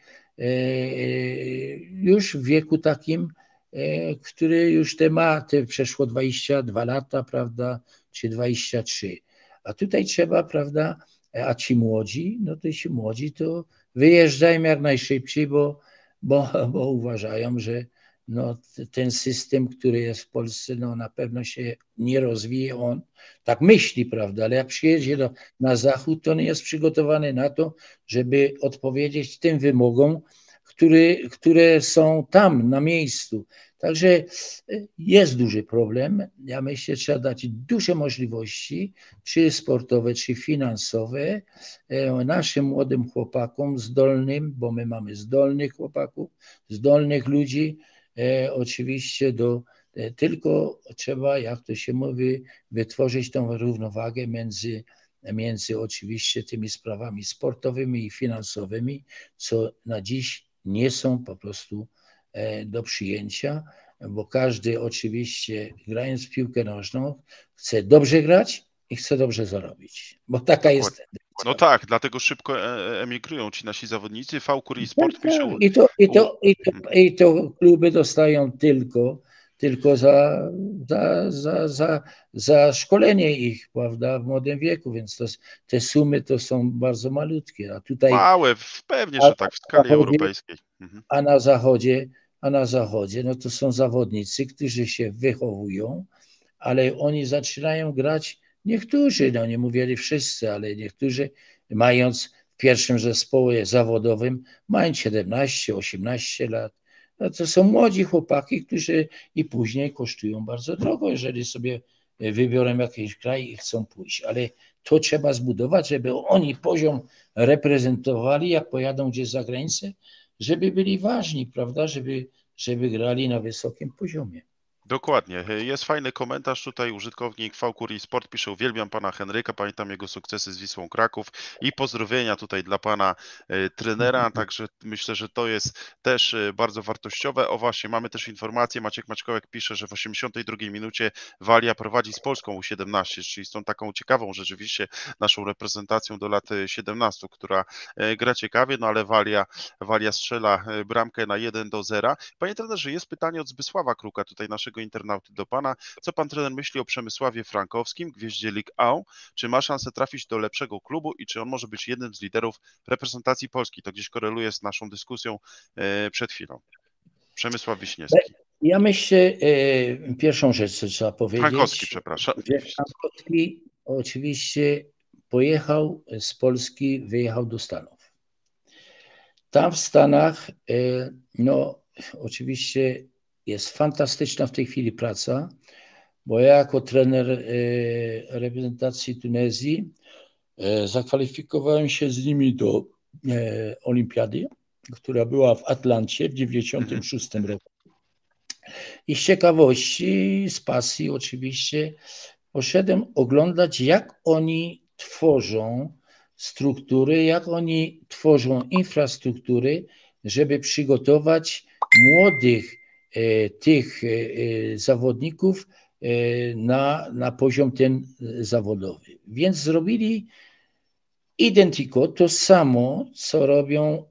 już w wieku takim, który już przeszło 22 lata, prawda, czy 23. A tutaj trzeba, prawda, a ci młodzi, no to ci młodzi to wyjeżdżają jak najszybciej, bo uważają, że no, ten system, który jest w Polsce, no, na pewno się nie rozwije. On tak myśli, prawda, ale jak przyjedzie na zachód, to nie jest przygotowany na to, żeby odpowiedzieć tym wymogom, które są tam na miejscu. Także jest duży problem. Ja myślę, że trzeba dać duże możliwości, czy sportowe, czy finansowe, naszym młodym chłopakom zdolnym, bo my mamy zdolnych chłopaków, zdolnych ludzi, oczywiście tylko trzeba, jak to się mówi, wytworzyć tą równowagę między oczywiście tymi sprawami sportowymi i finansowymi, co na dziś nie są po prostu do przyjęcia, bo każdy oczywiście grając w piłkę nożną chce dobrze grać i chce dobrze zarobić, bo taka jest tendencja. No tak, dlatego szybko emigrują ci nasi zawodnicy. V-Curie Sport pisze... I to kluby dostają tylko za szkolenie ich, prawda, w młodym wieku, więc te sumy to są bardzo malutkie. A tutaj małe, pewnie, że tak, w skali europejskiej. A na zachodzie, no to są zawodnicy, którzy się wychowują, ale oni zaczynają grać, niektórzy, no nie mówili wszyscy, ale niektórzy mając w pierwszym zespole zawodowym, mając 17-18 lat, no to są młodzi chłopaki, którzy i później kosztują bardzo drogo, jeżeli sobie wybiorą jakiś kraj i chcą pójść, ale to trzeba zbudować, żeby oni poziom reprezentowali, jak pojadą gdzieś za granicę, żeby byli ważni, prawda, żeby grali na wysokim poziomie. Dokładnie. Jest fajny komentarz tutaj, użytkownik V-Curie Sport pisze: uwielbiam pana Henryka, pamiętam jego sukcesy z Wisłą Kraków i pozdrowienia tutaj dla pana trenera, także myślę, że to jest też bardzo wartościowe. O właśnie, mamy też informację, Maciek Maćkołek pisze, że w 82 minucie Walia prowadzi z Polską U17, czyli z tą taką ciekawą rzeczywiście naszą reprezentacją do lat 17, która gra ciekawie, no ale Walia strzela bramkę na 1-0. Panie trenerze, jest pytanie od Zbysława Kruka, tutaj naszego internauty do pana. Co pan trener myśli o Przemysławie Frankowskim, gwieździe Ligue 1? Czy ma szansę trafić do lepszego klubu i czy on może być jednym z liderów reprezentacji Polski? To gdzieś koreluje z naszą dyskusją przed chwilą. Przemysław Wiśniewski. Ja myślę, pierwszą rzecz, co trzeba powiedzieć. Frankowski, przepraszam. Że Frankowski oczywiście pojechał z Polski, wyjechał do Stanów. Tam w Stanach, no oczywiście jest fantastyczna w tej chwili praca, bo ja jako trener reprezentacji Tunezji zakwalifikowałem się z nimi do olimpiady, która była w Atlancie w 1996 roku. I z ciekawości, z pasji oczywiście poszedłem oglądać, jak oni tworzą struktury, jak oni tworzą infrastruktury, żeby przygotować młodych tych zawodników na poziom ten zawodowy. Więc zrobili identyko to samo, co robią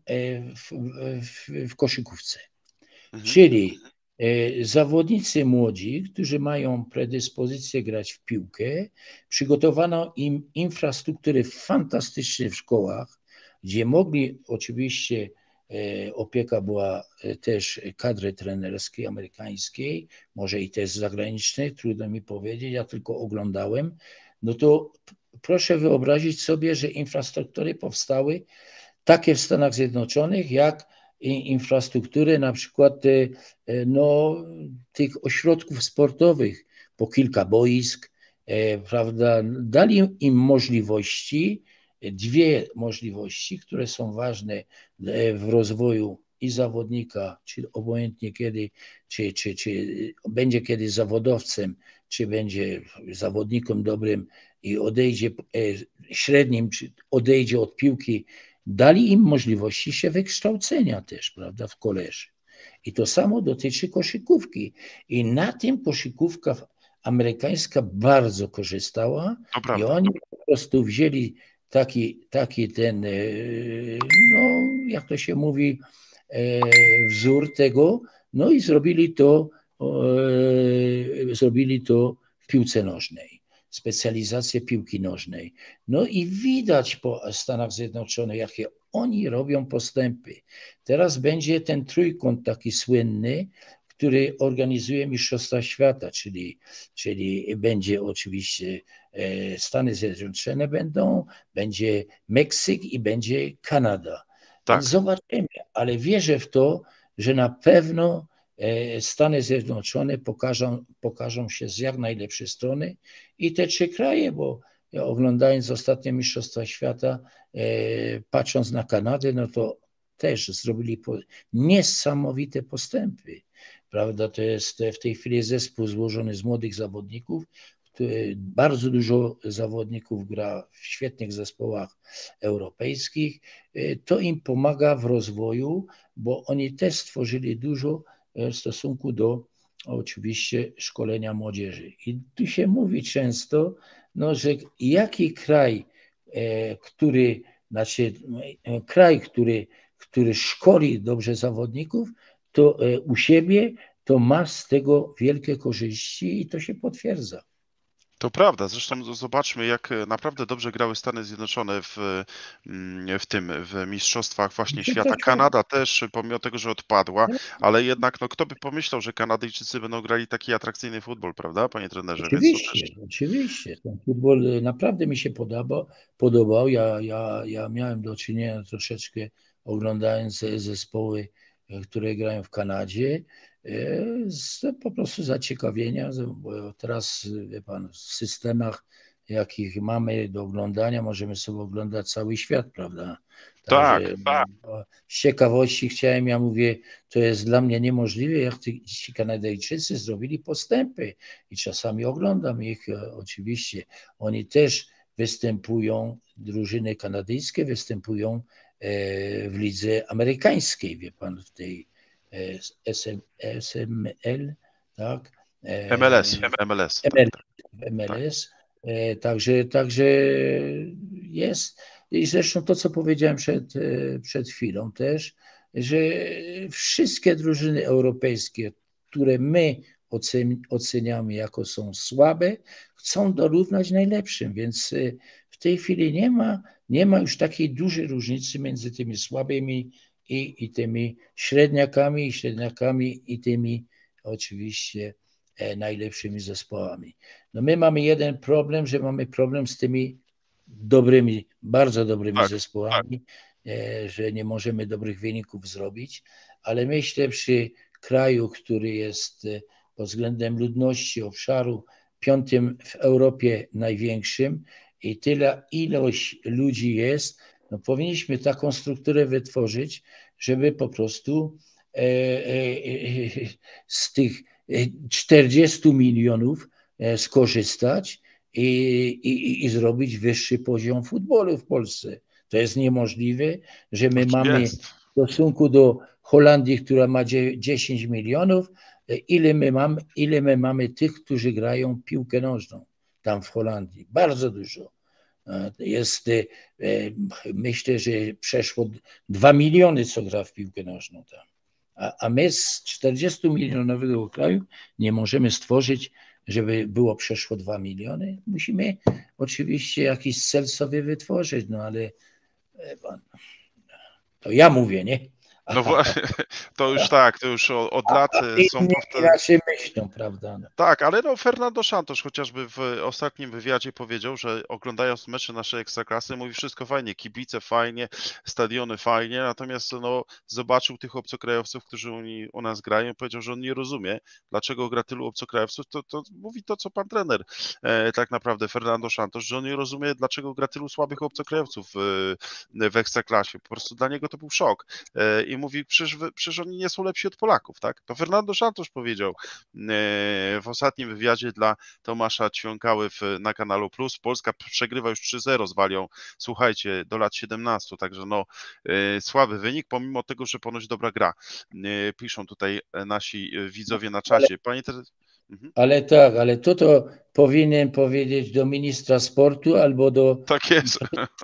w koszykówce. Czyli zawodnicy młodzi, którzy mają predyspozycję grać w piłkę, przygotowano im infrastruktury fantastyczne w szkołach, gdzie mogli oczywiście, opieka była też kadry trenerskiej amerykańskiej, może i też zagranicznej, trudno mi powiedzieć, ja tylko oglądałem. No to proszę wyobrazić sobie, że infrastruktury powstały takie w Stanach Zjednoczonych, jak infrastruktury na przykład tych ośrodków sportowych, po kilka boisk, prawda, dali im możliwości, dwie możliwości, które są ważne w rozwoju i zawodnika, czy obojętnie kiedy, czy będzie kiedyś zawodowcem, czy będzie zawodnikiem dobrym i odejdzie średnim, czy odejdzie od piłki, dali im możliwości się wykształcenia też, prawda, w koleży. I to samo dotyczy koszykówki. I na tym koszykówka amerykańska bardzo korzystała i oni po prostu wzięli taki ten, no jak to się mówi, wzór tego, no i zrobili to w piłce nożnej, specjalizację piłki nożnej. No i widać po Stanach Zjednoczonych, jakie oni robią postępy. Teraz będzie ten trójkąt taki słynny, który organizuje Mistrzostwa Świata, czyli będzie oczywiście Stany Zjednoczone będzie Meksyk i będzie Kanada. Tak. Więc zobaczymy, ale wierzę w to, że na pewno Stany Zjednoczone pokażą się z jak najlepszej strony i te trzy kraje, bo ja oglądając ostatnie Mistrzostwa Świata, patrząc na Kanadę, no to też zrobili niesamowite postępy. prawda? To jest w tej chwili zespół złożony z młodych zawodników. Bardzo dużo zawodników gra w świetnych zespołach europejskich. To im pomaga w rozwoju, bo oni też stworzyli dużo w stosunku do oczywiście szkolenia młodzieży. I tu się mówi często, no, że jaki kraj, który szkoli dobrze zawodników, to u siebie to ma z tego wielkie korzyści i to się potwierdza. To prawda, zresztą zobaczmy, jak naprawdę dobrze grały Stany Zjednoczone w mistrzostwach właśnie świata. Kanada też, pomimo tego, że odpadła, ale jednak no, kto by pomyślał, że Kanadyjczycy będą grali taki atrakcyjny futbol, prawda, panie trenerze? Oczywiście. Ten futbol naprawdę mi się podobał. Ja miałem do czynienia troszeczkę, oglądając zespoły, które grają w Kanadzie, po prostu zaciekawienia, bo teraz, wie pan, w systemach, jakich mamy do oglądania, możemy sobie oglądać cały świat, prawda? Tak. Z ciekawości ja mówię, to jest dla mnie niemożliwe, jak ci Kanadyjczycy zrobili postępy i czasami oglądam ich, oczywiście. Oni też występują, drużyny kanadyjskie występują w lidze amerykańskiej, wie pan, w tej SML, tak? MLS. Także jest. I zresztą to, co powiedziałem przed chwilą też, że wszystkie drużyny europejskie, które my oceniamy jako są słabe, chcą dorównać najlepszym, więc w tej chwili nie ma już takiej dużej różnicy między tymi słabymi i tymi średniakami i tymi oczywiście najlepszymi zespołami. No my mamy jeden problem, że mamy problem z tymi dobrymi, bardzo dobrymi zespołami, że nie możemy dobrych wyników zrobić, ale myślę, przy kraju, który jest pod względem ludności, obszaru 5. w Europie największym i tyle ilość ludzi jest, no powinniśmy taką strukturę wytworzyć, żeby po prostu z tych 40 milionów skorzystać i zrobić wyższy poziom futbolu w Polsce. To jest niemożliwe, że my mamy w stosunku do Holandii, która ma 10 milionów, ile my mamy tych, którzy grają piłkę nożną tam w Holandii. Bardzo dużo. Jest, myślę, że przeszło 2 miliony, co gra w piłkę nożną tam. A my z 40-milionowego kraju nie możemy stworzyć, żeby było przeszło 2 miliony. Musimy oczywiście jakiś cel sobie wytworzyć, no ale to ja mówię, nie? No właśnie, to już od lat są inaczej myślą, prawda? Tak, ale no Fernando Santos chociażby w ostatnim wywiadzie powiedział, że oglądając mecze naszej Ekstraklasy mówi wszystko fajnie, kibice fajnie, stadiony fajnie, natomiast no zobaczył tych obcokrajowców, którzy u nas grają, powiedział, że on nie rozumie, dlaczego gra tylu obcokrajowców, to mówi to, co pan trener tak naprawdę Fernando Santos, że on nie rozumie, dlaczego gra tylu słabych obcokrajowców w Ekstraklasie, po prostu dla niego to był szok i mówi, przecież oni nie są lepsi od Polaków, tak? To Fernando Santos powiedział w ostatnim wywiadzie dla Tomasza Ćwiąkały na Kanalu Plus. Polska przegrywa już 3-0 z Walią, słuchajcie, do lat 17, także no słaby wynik, pomimo tego, że ponoć dobra gra. Piszą tutaj nasi widzowie na czacie. Ale to powinien powiedzieć do ministra sportu albo do tak jest.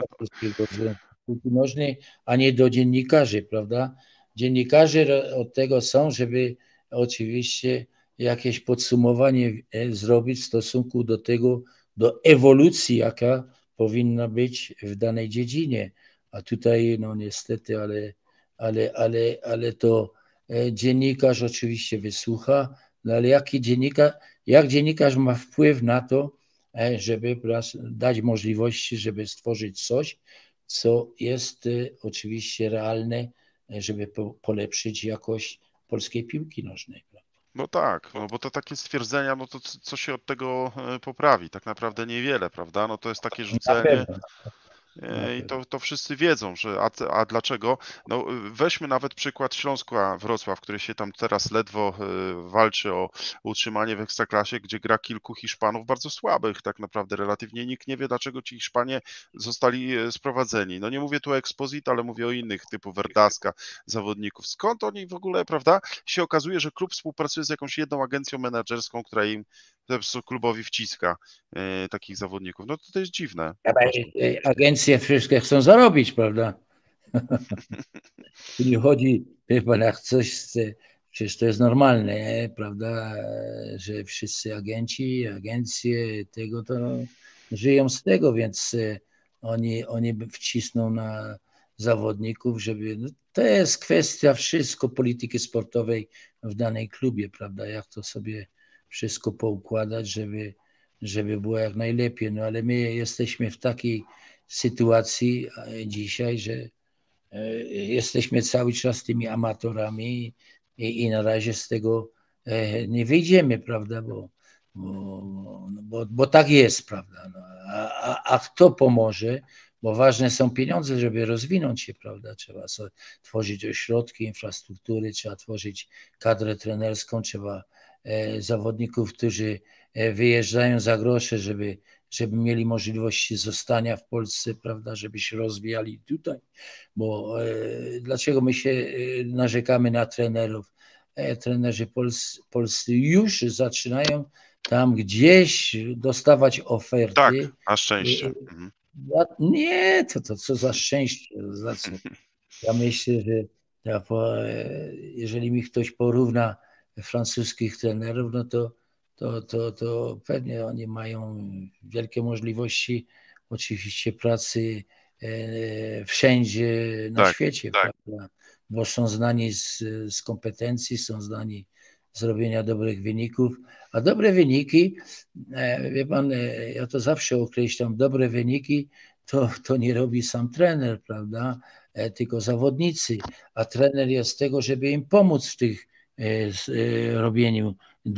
Nożnej, a nie do dziennikarzy, prawda? Dziennikarze od tego są, żeby oczywiście jakieś podsumowanie zrobić w stosunku do tego, do ewolucji, jaka powinna być w danej dziedzinie. A tutaj, no niestety, ale to dziennikarz oczywiście wysłucha, no ale jak dziennikarz ma wpływ na to, żeby dać możliwości, żeby stworzyć coś, co jest oczywiście realne, żeby polepszyć jakość polskiej piłki nożnej. No tak, no bo to takie stwierdzenia, no to co się od tego poprawi? Tak naprawdę niewiele, prawda? No to jest takie rzucenie. I to wszyscy wiedzą, że a dlaczego? No, weźmy nawet przykład Śląska Wrocław, który się tam teraz ledwo walczy o utrzymanie w Ekstraklasie, gdzie gra kilku Hiszpanów bardzo słabych, tak naprawdę relatywnie nikt nie wie, dlaczego ci Hiszpanie zostali sprowadzeni. No nie mówię tu o Exposito, ale mówię o innych typu Verdaska zawodników. Skąd oni w ogóle, prawda? Się okazuje, że klub współpracuje z jakąś jedną agencją menedżerską, która im po prostu klubowi wciska takich zawodników. No to jest dziwne. Ale agencje wszystkie chcą zarobić, prawda? Tu nie chodzi, wie pan, jak coś chce, przecież to jest normalne, prawda, że wszyscy agencje tego to żyją z tego, więc oni wcisną na zawodników, żeby, no, to jest kwestia wszystko polityki sportowej w danej klubie, prawda, jak to sobie wszystko poukładać, żeby było jak najlepiej, no ale my jesteśmy w takiej sytuacji dzisiaj, że jesteśmy cały czas tymi amatorami i na razie z tego nie wyjdziemy, prawda, bo tak jest, prawda. No, a kto pomoże? Bo ważne są pieniądze, żeby rozwinąć się, prawda. Trzeba tworzyć ośrodki infrastruktury, trzeba tworzyć kadrę trenerską, trzeba zawodników, którzy wyjeżdżają za grosze, żeby mieli możliwości zostania w Polsce, prawda, żeby się rozwijali tutaj, bo dlaczego my się narzekamy na trenerów? Trenerzy polscy już zaczynają tam gdzieś dostawać oferty. Tak, na szczęście. Nie, to co za szczęście, za co? Ja myślę, że jeżeli mi ktoś porówna francuskich trenerów, no to pewnie oni mają wielkie możliwości oczywiście pracy wszędzie na świecie, prawda? Bo są znani z kompetencji, są znani z robienia dobrych wyników, a dobre wyniki, wie pan, ja to zawsze określam, dobre wyniki to nie robi sam trener, prawda, tylko zawodnicy, a trener jest z tego, żeby im pomóc w tych robieniu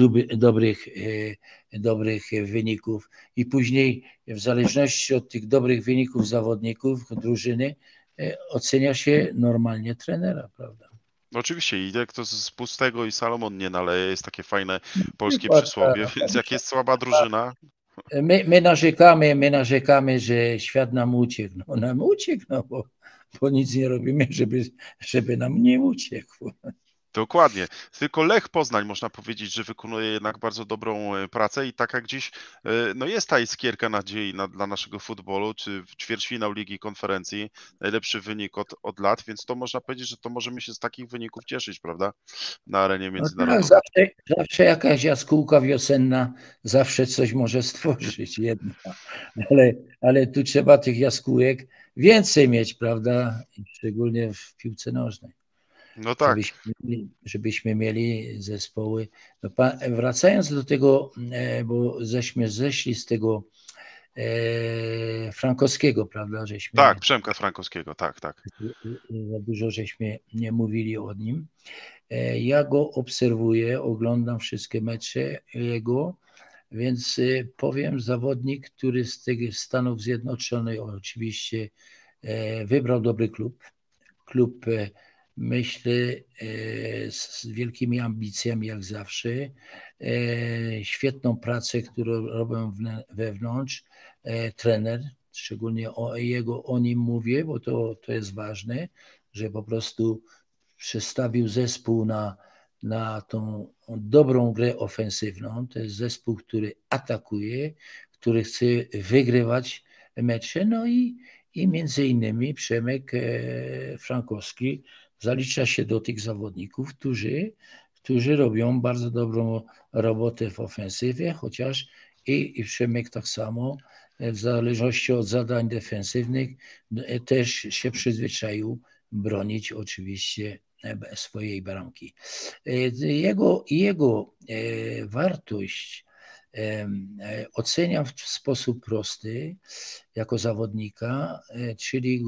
dobrych wyników i później w zależności od tych dobrych wyników zawodników, drużyny, ocenia się normalnie trenera, prawda? Oczywiście, i jak to z pustego i Salomon nie naleje, jest takie fajne polskie przysłowie, więc jak jest słaba drużyna... My narzekamy, że świat nam uciekł. No nam uciekł, no bo nic nie robimy, żeby nam nie uciekł. Dokładnie. Tylko Lech Poznań można powiedzieć, że wykonuje jednak bardzo dobrą pracę i taka gdzieś no jest ta iskierka nadziei dla naszego futbolu, czy w ćwierćfinał Ligi Konferencji, najlepszy wynik od lat, więc to można powiedzieć, że to możemy się z takich wyników cieszyć, prawda, na arenie międzynarodowej. No tak, zawsze jakaś jaskółka wiosenna zawsze coś może stworzyć jedna, ale tu trzeba tych jaskółek więcej mieć, prawda, szczególnie w piłce nożnej. No tak. Żebyśmy mieli zespoły. No, wracając do tego, bo żeśmy zeszli z tego Frankowskiego, prawda? Tak, Przemka Frankowskiego, tak. Za dużo żeśmy nie mówili o nim. Ja go obserwuję, oglądam wszystkie mecze jego, więc powiem, zawodnik, który z tych Stanów Zjednoczonych oczywiście wybrał dobry klub, myślę, z wielkimi ambicjami jak zawsze, świetną pracę, którą robią wewnątrz, trener, szczególnie o nim mówię, bo to jest ważne, że po prostu przestawił zespół na tą dobrą grę ofensywną. To jest zespół, który atakuje, który chce wygrywać mecze, no i między innymi Przemek Frankowski zalicza się do tych zawodników, którzy robią bardzo dobrą robotę w ofensywie, chociaż i Przemek tak samo, w zależności od zadań defensywnych, też się przyzwyczaił bronić oczywiście swojej bramki. Jego wartość oceniam w sposób prosty jako zawodnika, czyli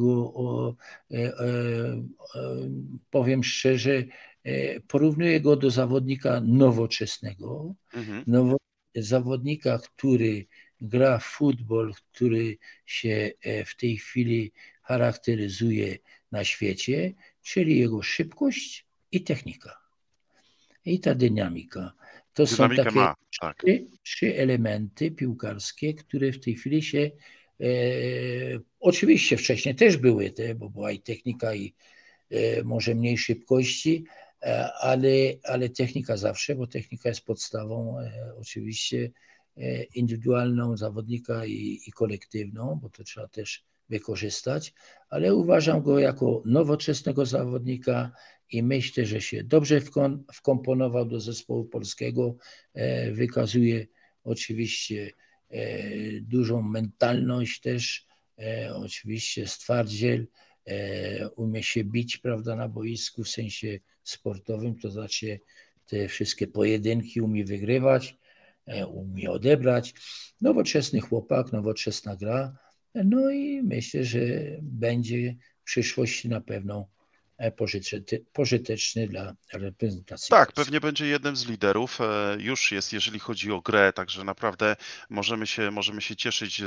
powiem szczerze, porównuję go do zawodnika nowoczesnego, zawodnika, który gra futbol, który się w tej chwili charakteryzuje na świecie, czyli jego szybkość i technika. I ta dynamika. To są Dynamikę takie ma, tak. trzy elementy piłkarskie, które w tej chwili się oczywiście wcześniej też były te, bo była i technika i może mniej szybkości, ale technika zawsze, bo technika jest podstawą oczywiście indywidualną zawodnika i kolektywną, bo to trzeba też wykorzystać, ale uważam go jako nowoczesnego zawodnika i myślę, że się dobrze wkomponował do zespołu polskiego, wykazuje oczywiście dużą mentalność też, oczywiście stwardziel, umie się bić, prawda, na boisku w sensie sportowym, to znaczy te wszystkie pojedynki umie wygrywać, umie odebrać. Nowoczesny chłopak, nowoczesna gra, no i myślę, że będzie w przyszłości na pewno pożyteczny dla reprezentacji Tak, Polski. pewnie będzie jednym z liderów. Już jest, jeżeli chodzi o grę, także naprawdę możemy się cieszyć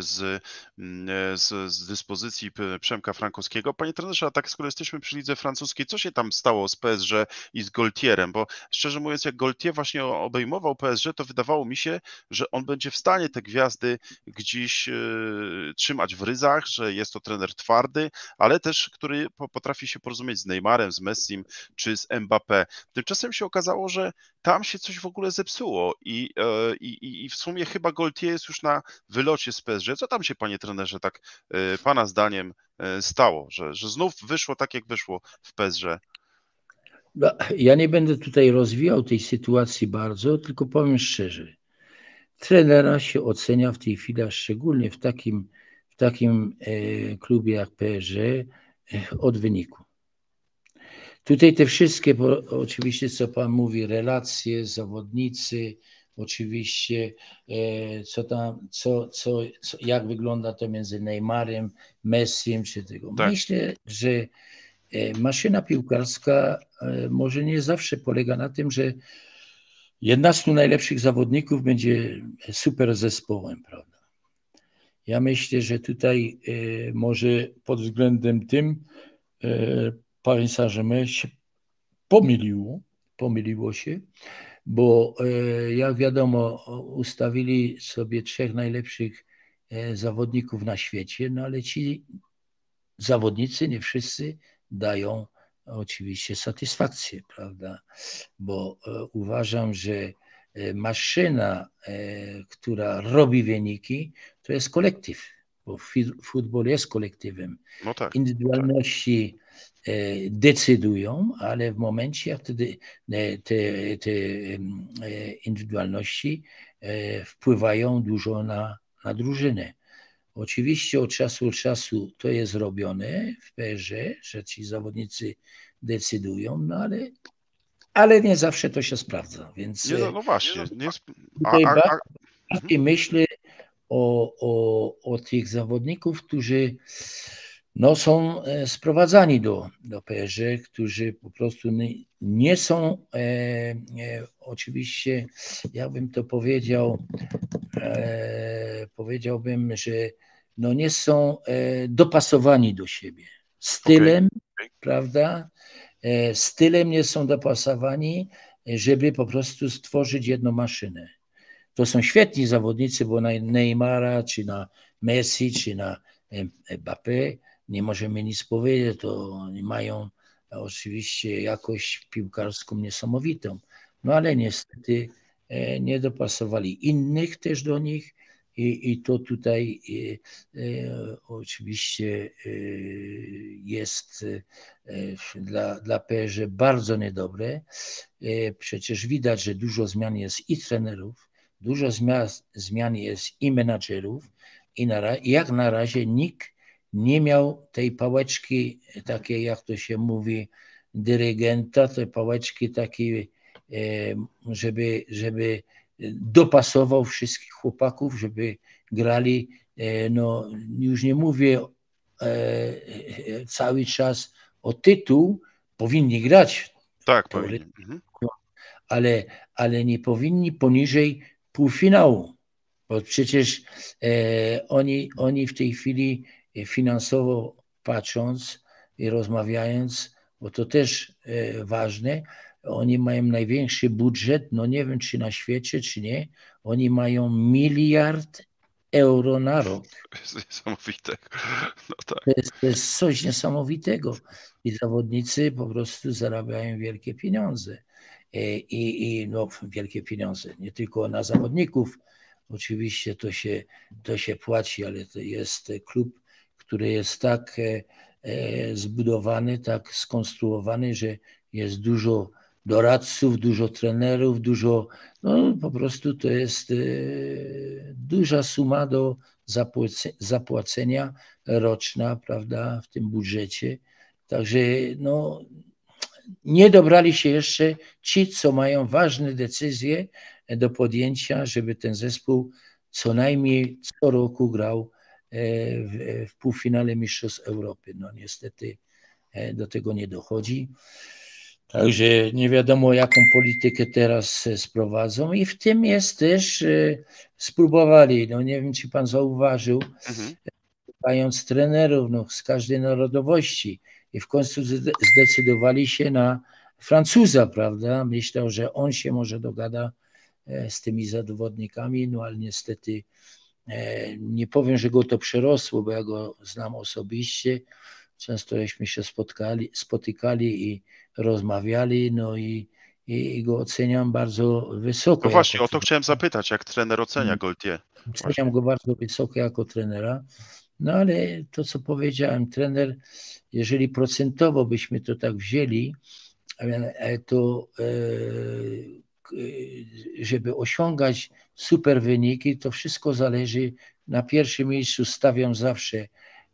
z dyspozycji Przemka Frankowskiego. Panie trenerze, a tak skoro jesteśmy przy lidze francuskiej, co się tam stało z PSG i z Goltierem? Bo szczerze mówiąc, jak Goltier właśnie obejmował PSG, to wydawało mi się, że on będzie w stanie te gwiazdy gdzieś trzymać w ryzach, że jest to trener twardy, ale też, który potrafi się porozumieć z Neymarem, z Messim czy z Mbappé. Tymczasem się okazało, że tam się coś w ogóle zepsuło i w sumie chyba Goltier jest już na wylocie z PSG. Co tam się, panie trenerze, tak pana zdaniem stało, że znów wyszło tak, jak wyszło w PSG? No, ja nie będę tutaj rozwijał tej sytuacji bardzo, tylko powiem szczerze. Trenera się ocenia w tej chwili, a szczególnie w takim klubie jak PSG, od wyniku. Tutaj te wszystkie, oczywiście, co pan mówi, relacje, zawodnicy, oczywiście, jak wygląda to między Neymarem, Messim, czy tego. Tak. Myślę, że maszyna piłkarska może nie zawsze polega na tym, że 11 najlepszych zawodników będzie super zespołem, prawda? Ja myślę, że tutaj może pod względem tym Paris Saint-Germain się pomyliło się, bo jak wiadomo, ustawili sobie 3 najlepszych zawodników na świecie, no ale ci zawodnicy nie wszyscy dają oczywiście satysfakcję, prawda? Bo uważam, że maszyna, która robi wyniki, to jest kolektyw, bo futbol jest kolektywem. No tak. Indywidualności decydują, ale w momencie, jak te indywidualności wpływają dużo na drużynę. Oczywiście od czasu do czasu to jest robione w PSG, że ci zawodnicy decydują, no ale nie zawsze to się sprawdza, więc Nie, no właśnie. tutaj bardziej myślę o tych zawodników, którzy no, są sprowadzani do PSG, którzy po prostu nie są oczywiście, jakbym to powiedziałbym, że no nie są dopasowani do siebie. Stylem, prawda? Stylem nie są dopasowani, żeby po prostu stworzyć jedną maszynę. To są świetni zawodnicy, bo na Neymara, czy na Messi, czy na Mbappé nie możemy nic powiedzieć, to oni mają oczywiście jakość piłkarską niesamowitą, no ale niestety nie dopasowali innych też do nich i to tutaj oczywiście jest dla PSG bardzo niedobre. Przecież widać, że dużo zmian jest i trenerów, dużo zmian jest i menadżerów i jak na razie nikt nie miał tej pałeczki takiej, jak to się mówi, dyrygenta, tej pałeczki takiej, żeby dopasował wszystkich chłopaków, żeby grali, no już nie mówię cały czas o tytuł, powinni grać. Tak, powinni. Ale nie powinni poniżej półfinału, Bo przecież oni w tej chwili finansowo patrząc i rozmawiając, bo to też ważne, oni mają największy budżet, no nie wiem czy na świecie, czy nie, oni mają 1 miliard euro na rok. To jest niesamowite. No tak. To jest coś niesamowitego i zawodnicy po prostu zarabiają wielkie pieniądze. I no, wielkie pieniądze, nie tylko na zawodników, oczywiście to się płaci, ale to jest klub, który jest tak zbudowany, tak skonstruowany, że jest dużo doradców, dużo trenerów, no po prostu to jest duża suma do zapłacenia roczna, prawda, w tym budżecie. Także no, nie dobrali się jeszcze ci, co mają ważne decyzje do podjęcia, żeby ten zespół co najmniej co roku grał w półfinale Mistrzostw Europy. No niestety do tego nie dochodzi. Także nie wiadomo, jaką politykę teraz sprowadzą i w tym jest też, spróbowali, no nie wiem, czy pan zauważył, mając trenerów no, z każdej narodowości i w końcu zdecydowali się na Francuza, prawda? Myślał, że on się może dogada z tymi zawodnikami, no ale niestety nie powiem, że go to przerosło, bo ja go znam osobiście. Częstośmy się spotykali i rozmawiali, no i go oceniam bardzo wysoko. No właśnie, o to chciałem zapytać, jak trener ocenia Gaultier? Oceniam go bardzo wysoko jako trenera, no ale to, co powiedziałem, trener, jeżeli procentowo byśmy to tak wzięli, to żeby osiągać super wyniki, to wszystko zależy, na pierwszym miejscu stawiam zawsze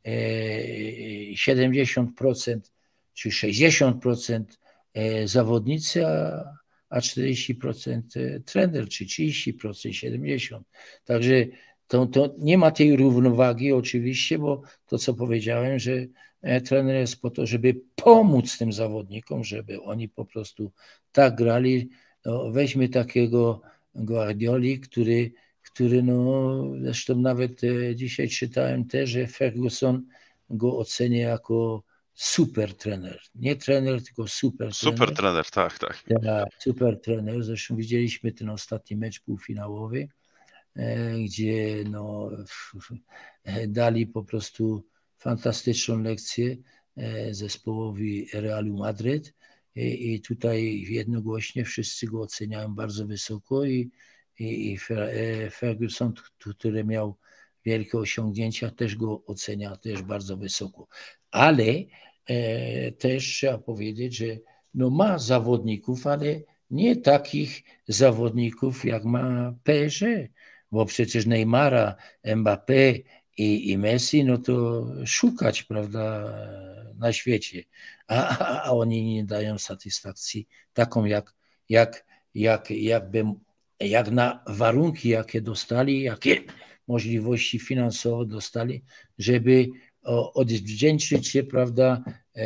70% czy 60% zawodnicy, a 40% trener, czy 30%, 70%. Także to nie ma tej równowagi oczywiście, bo to, co powiedziałem, że trener jest po to, żeby pomóc tym zawodnikom, żeby oni po prostu tak grali. No, weźmy takiego Guardioli, który no, zresztą nawet dzisiaj czytałem też, że Ferguson go ocenia jako super trener. Nie trener, tylko super trener. Super trener, tak. Super trener. Zresztą widzieliśmy ten ostatni mecz półfinałowy, gdzie no, dali po prostu fantastyczną lekcję zespołowi Realu Madryt i tutaj jednogłośnie wszyscy go oceniają bardzo wysoko i Ferguson, który miał wielkie osiągnięcia, też go ocenia też bardzo wysoko. Ale też trzeba powiedzieć, że no ma zawodników, ale nie takich zawodników, jak ma PSG, bo przecież Neymara, Mbappé i Messi, no to szukać, prawda, na świecie, a oni nie dają satysfakcji taką, jak na warunki, jakie dostali, jakie możliwości finansowe dostali, żeby odwdzięczyć się, prawda,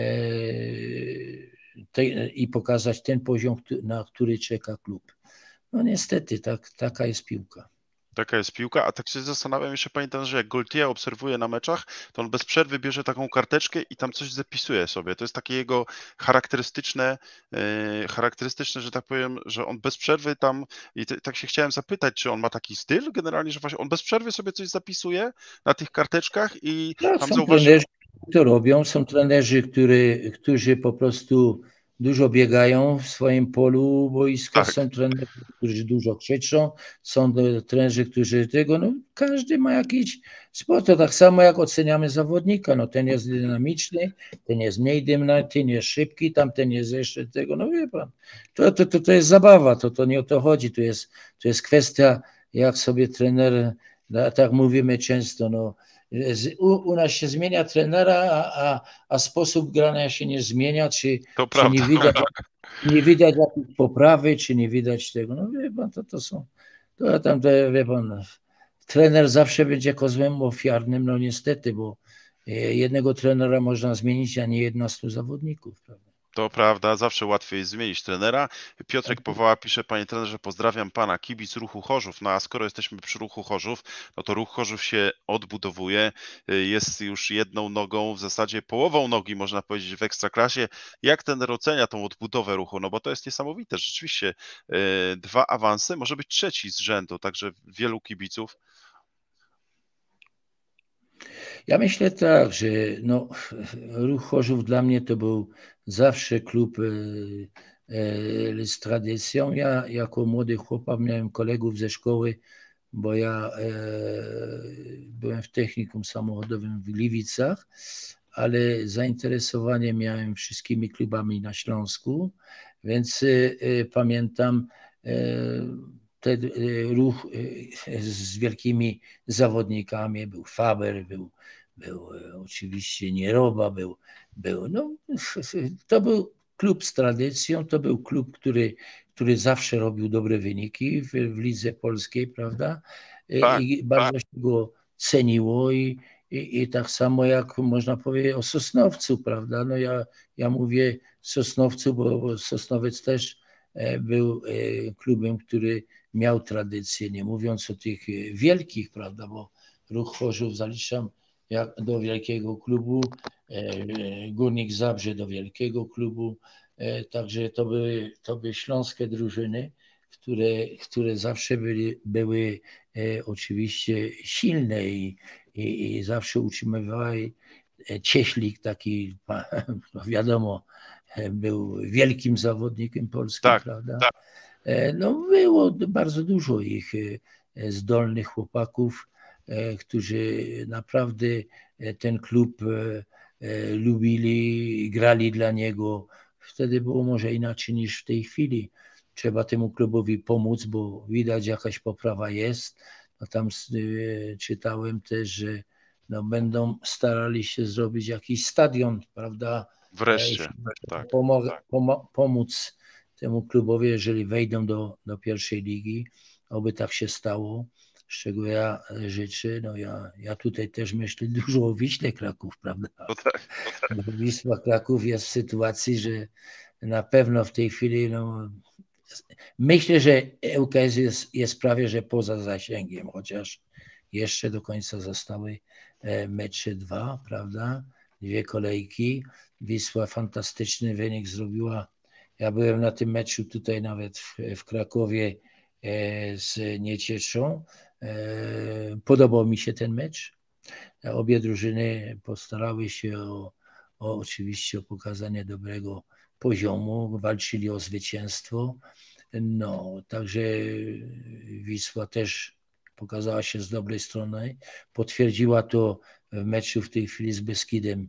i pokazać ten poziom, na który czeka klub. No niestety, taka jest piłka. Taka jest piłka, a tak się zastanawiam jeszcze, pamiętam, że jak Gaultier obserwuje na meczach, to on bez przerwy bierze taką karteczkę i tam coś zapisuje sobie. To jest takie jego charakterystyczne, że tak powiem, że on bez przerwy tam, i tak się chciałem zapytać, czy on ma taki styl generalnie, że właśnie on bez przerwy sobie coś zapisuje na tych karteczkach i no, tam trenerzy, to robią, są trenerzy, którzy po prostu dużo biegają w swoim polu boiska, tak. Są trenerzy, którzy dużo krzyczą, są trenerzy, którzy tego, no każdy ma jakiś sport, to tak samo jak oceniamy zawodnika, no ten jest dynamiczny, ten jest mniej dynamiczny, ten jest szybki, tamten jest jeszcze tego, no wie pan, to jest zabawa, to nie o to chodzi, to jest kwestia, jak sobie trener, tak mówimy często, no u nas się zmienia trenera, a sposób grania się nie zmienia, czy nie widać jakiejś poprawy, czy nie widać tego. No wie pan, wie pan, trener zawsze będzie kozłem ofiarnym, no niestety, bo jednego trenera można zmienić, a nie 11 zawodników, prawda? To prawda, zawsze łatwiej jest zmienić trenera. Piotrek Powała pisze, panie trenerze, pozdrawiam pana, kibic Ruchu Chorzów. No a skoro jesteśmy przy Ruchu Chorzów, no to Ruch Chorzów się odbudowuje, jest już jedną nogą, w zasadzie połową nogi, można powiedzieć, w Ekstraklasie. Jak trener ocenia tą odbudowę Ruchu? No bo to jest niesamowite, rzeczywiście 2 awanse, może być trzeci z rzędu, także wielu kibiców. Ja myślę tak, że no, Ruch Chorzów dla mnie to był zawsze klub z tradycją. Ja jako młody chłopak miałem kolegów ze szkoły, bo ja byłem w technikum samochodowym w Gliwicach, ale zainteresowanie miałem wszystkimi klubami na Śląsku, więc pamiętam ten ruch z wielkimi zawodnikami, był Faber, był oczywiście Nieroba, no, to był klub z tradycją, to był klub, który zawsze robił dobre wyniki w lidze polskiej, prawda? Tak, I bardzo się go ceniło i tak samo jak można powiedzieć o Sosnowcu, prawda? No ja mówię Sosnowcu, bo Sosnowiec też był klubem, który miał tradycję, nie mówiąc o tych wielkich, prawda, bo Ruch Chorzów zaliczam do wielkiego klubu, Górnik Zabrze do wielkiego klubu, także to były śląskie drużyny, które zawsze były oczywiście silne i zawsze utrzymywały. Cieślik taki, no wiadomo, był wielkim zawodnikiem polskim, tak, prawda? Tak. No było bardzo dużo ich zdolnych chłopaków, którzy naprawdę ten klub lubili, grali dla niego. Wtedy było może inaczej niż w tej chwili. Trzeba temu klubowi pomóc, bo widać jakaś poprawa jest. No tam czytałem też, że no będą starali się zrobić jakiś stadion, prawda? wreszcie. Tak. Pomóc temu klubowi, jeżeli wejdą do pierwszej ligi, oby tak się stało, z czego ja życzę. No ja tutaj też myślę dużo o Wiśle Kraków, prawda? Wisła Kraków jest w sytuacji, że na pewno w tej chwili no, myślę, że ŁKS jest prawie że poza zasięgiem, chociaż jeszcze do końca zostały mecze 2, prawda? 2 kolejki. Wisła fantastyczny wynik zrobiła. Ja byłem na tym meczu tutaj nawet w Krakowie z Niecieczą. Podobał mi się ten mecz. Obie drużyny postarały się oczywiście o pokazanie dobrego poziomu, walczyli o zwycięstwo. No, także Wisła też pokazała się z dobrej strony. Potwierdziła to w meczu w tej chwili z Beskidem.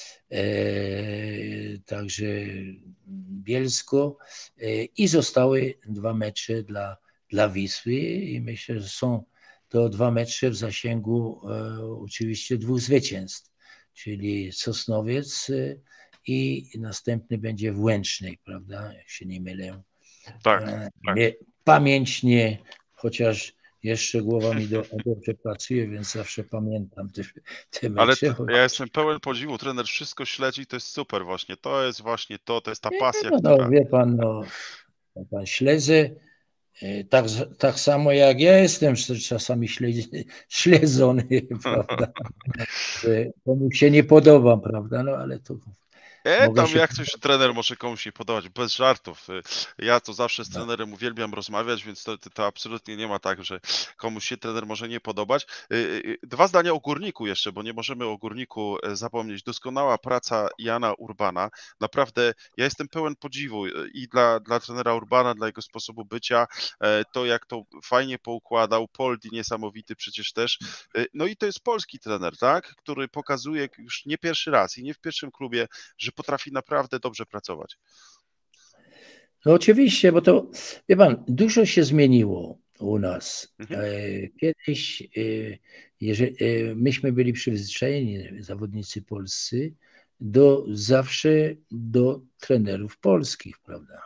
Także Bielsko i zostały 2 mecze dla Wisły i myślę, że są to 2 mecze w zasięgu oczywiście 2 zwycięstw, czyli Sosnowiec i następny będzie w Łęcznej, prawda, jak się nie mylę. Tak. Pamięć nie, chociaż jeszcze głowa mi dobrze pracuje, więc zawsze pamiętam te mecze. Ale ja jestem pełen podziwu, trener wszystko śledzi, to jest super właśnie, to jest ta pasja, no, która... Wie pan, pan śledzę, tak samo jak ja jestem czasami śledzony, prawda, że komuś się nie podoba, prawda, no ale to... Tam jak coś trener może komuś nie podobać, bez żartów. Ja to zawsze z trenerem uwielbiam rozmawiać, więc to absolutnie nie ma tak, że komuś się trener może nie podobać. 2 zdania o Górniku jeszcze, bo nie możemy o Górniku zapomnieć. Doskonała praca Jana Urbana. Naprawdę ja jestem pełen podziwu i dla trenera Urbana, dla jego sposobu bycia, to jak to fajnie poukładał, Poldi niesamowity przecież też. No i to jest polski trener, tak, który pokazuje już nie pierwszy raz i nie w pierwszym klubie, że potrafi naprawdę dobrze pracować. No oczywiście, bo to, wie pan, dużo się zmieniło u nas. Kiedyś myśmy byli przyzwyczajeni, zawodnicy polscy, zawsze do trenerów polskich, prawda?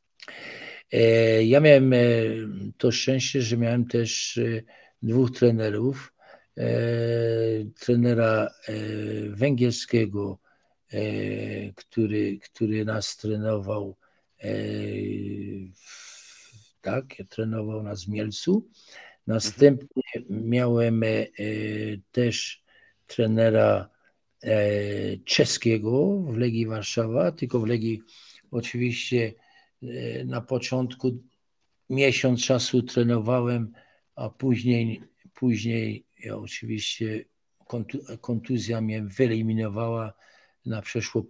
Ja miałem to szczęście, że miałem też 2 trenerów. Trenera węgierskiego, który nas trenował, tak, trenował nas w Mielcu. Następnie miałem też trenera czeskiego w Legii Warszawa, tylko w Legii oczywiście na początku miesiąc czasu trenowałem, a później ja oczywiście kontuzja mnie wyeliminowała na przeszło.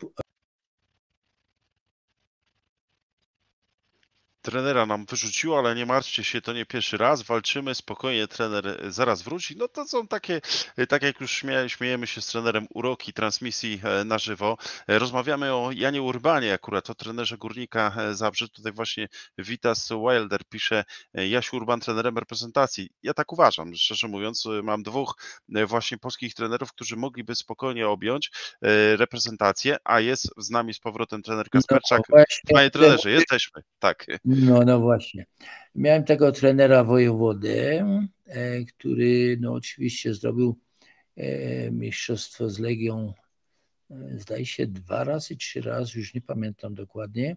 Trenera nam wyrzuciło, ale nie martwcie się, to nie pierwszy raz. Walczymy, spokojnie, trener zaraz wróci. No to są takie, tak jak już śmiejemy się z trenerem uroki transmisji na żywo. Rozmawiamy o Janie Urbanie akurat, o trenerze Górnika Zabrze. Tutaj właśnie Vitas Wilder pisze, Jasiu Urban trenerem reprezentacji. Ja tak uważam, szczerze mówiąc. Mam dwóch właśnie polskich trenerów, którzy mogliby spokojnie objąć reprezentację, a jest z nami z powrotem trener Kasperczak. Panie trenerze, jesteśmy. Tak. No właśnie. Miałem tego trenera wojewodę, który no oczywiście zrobił mistrzostwo z Legią, zdaje się 2 razy, 3 razy, już nie pamiętam dokładnie.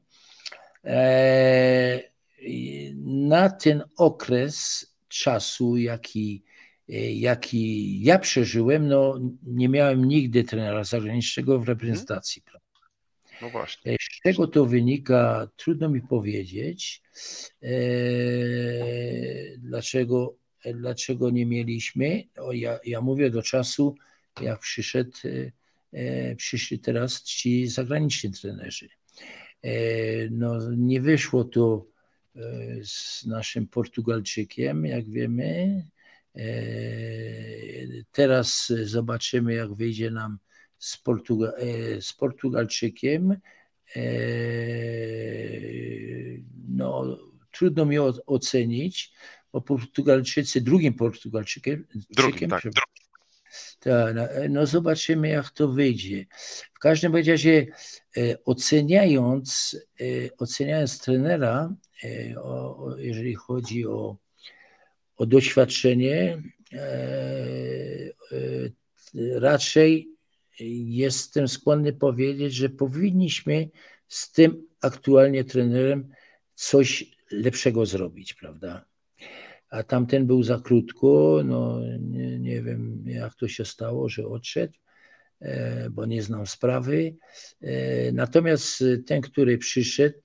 Na ten okres czasu, jaki ja przeżyłem, no nie miałem nigdy trenera zagranicznego w reprezentacji. No właśnie. Z czego to wynika, trudno mi powiedzieć, dlaczego nie mieliśmy. Ja mówię do czasu, jak przyszli teraz ci zagraniczni trenerzy. No, nie wyszło to z naszym Portugalczykiem, jak wiemy. Teraz zobaczymy, jak wyjdzie nam z Portugalczykiem. No, trudno mi ocenić, bo Portugalczycy, drugim Portugalczykiem. Tak, no zobaczymy, jak to wyjdzie. W każdym razie oceniając trenera, jeżeli chodzi o doświadczenie, raczej jestem skłonny powiedzieć, że powinniśmy z tym aktualnie trenerem coś lepszego zrobić, prawda? A tamten był za krótko, no nie wiem, jak to się stało, że odszedł, bo nie znam sprawy. Natomiast ten, który przyszedł,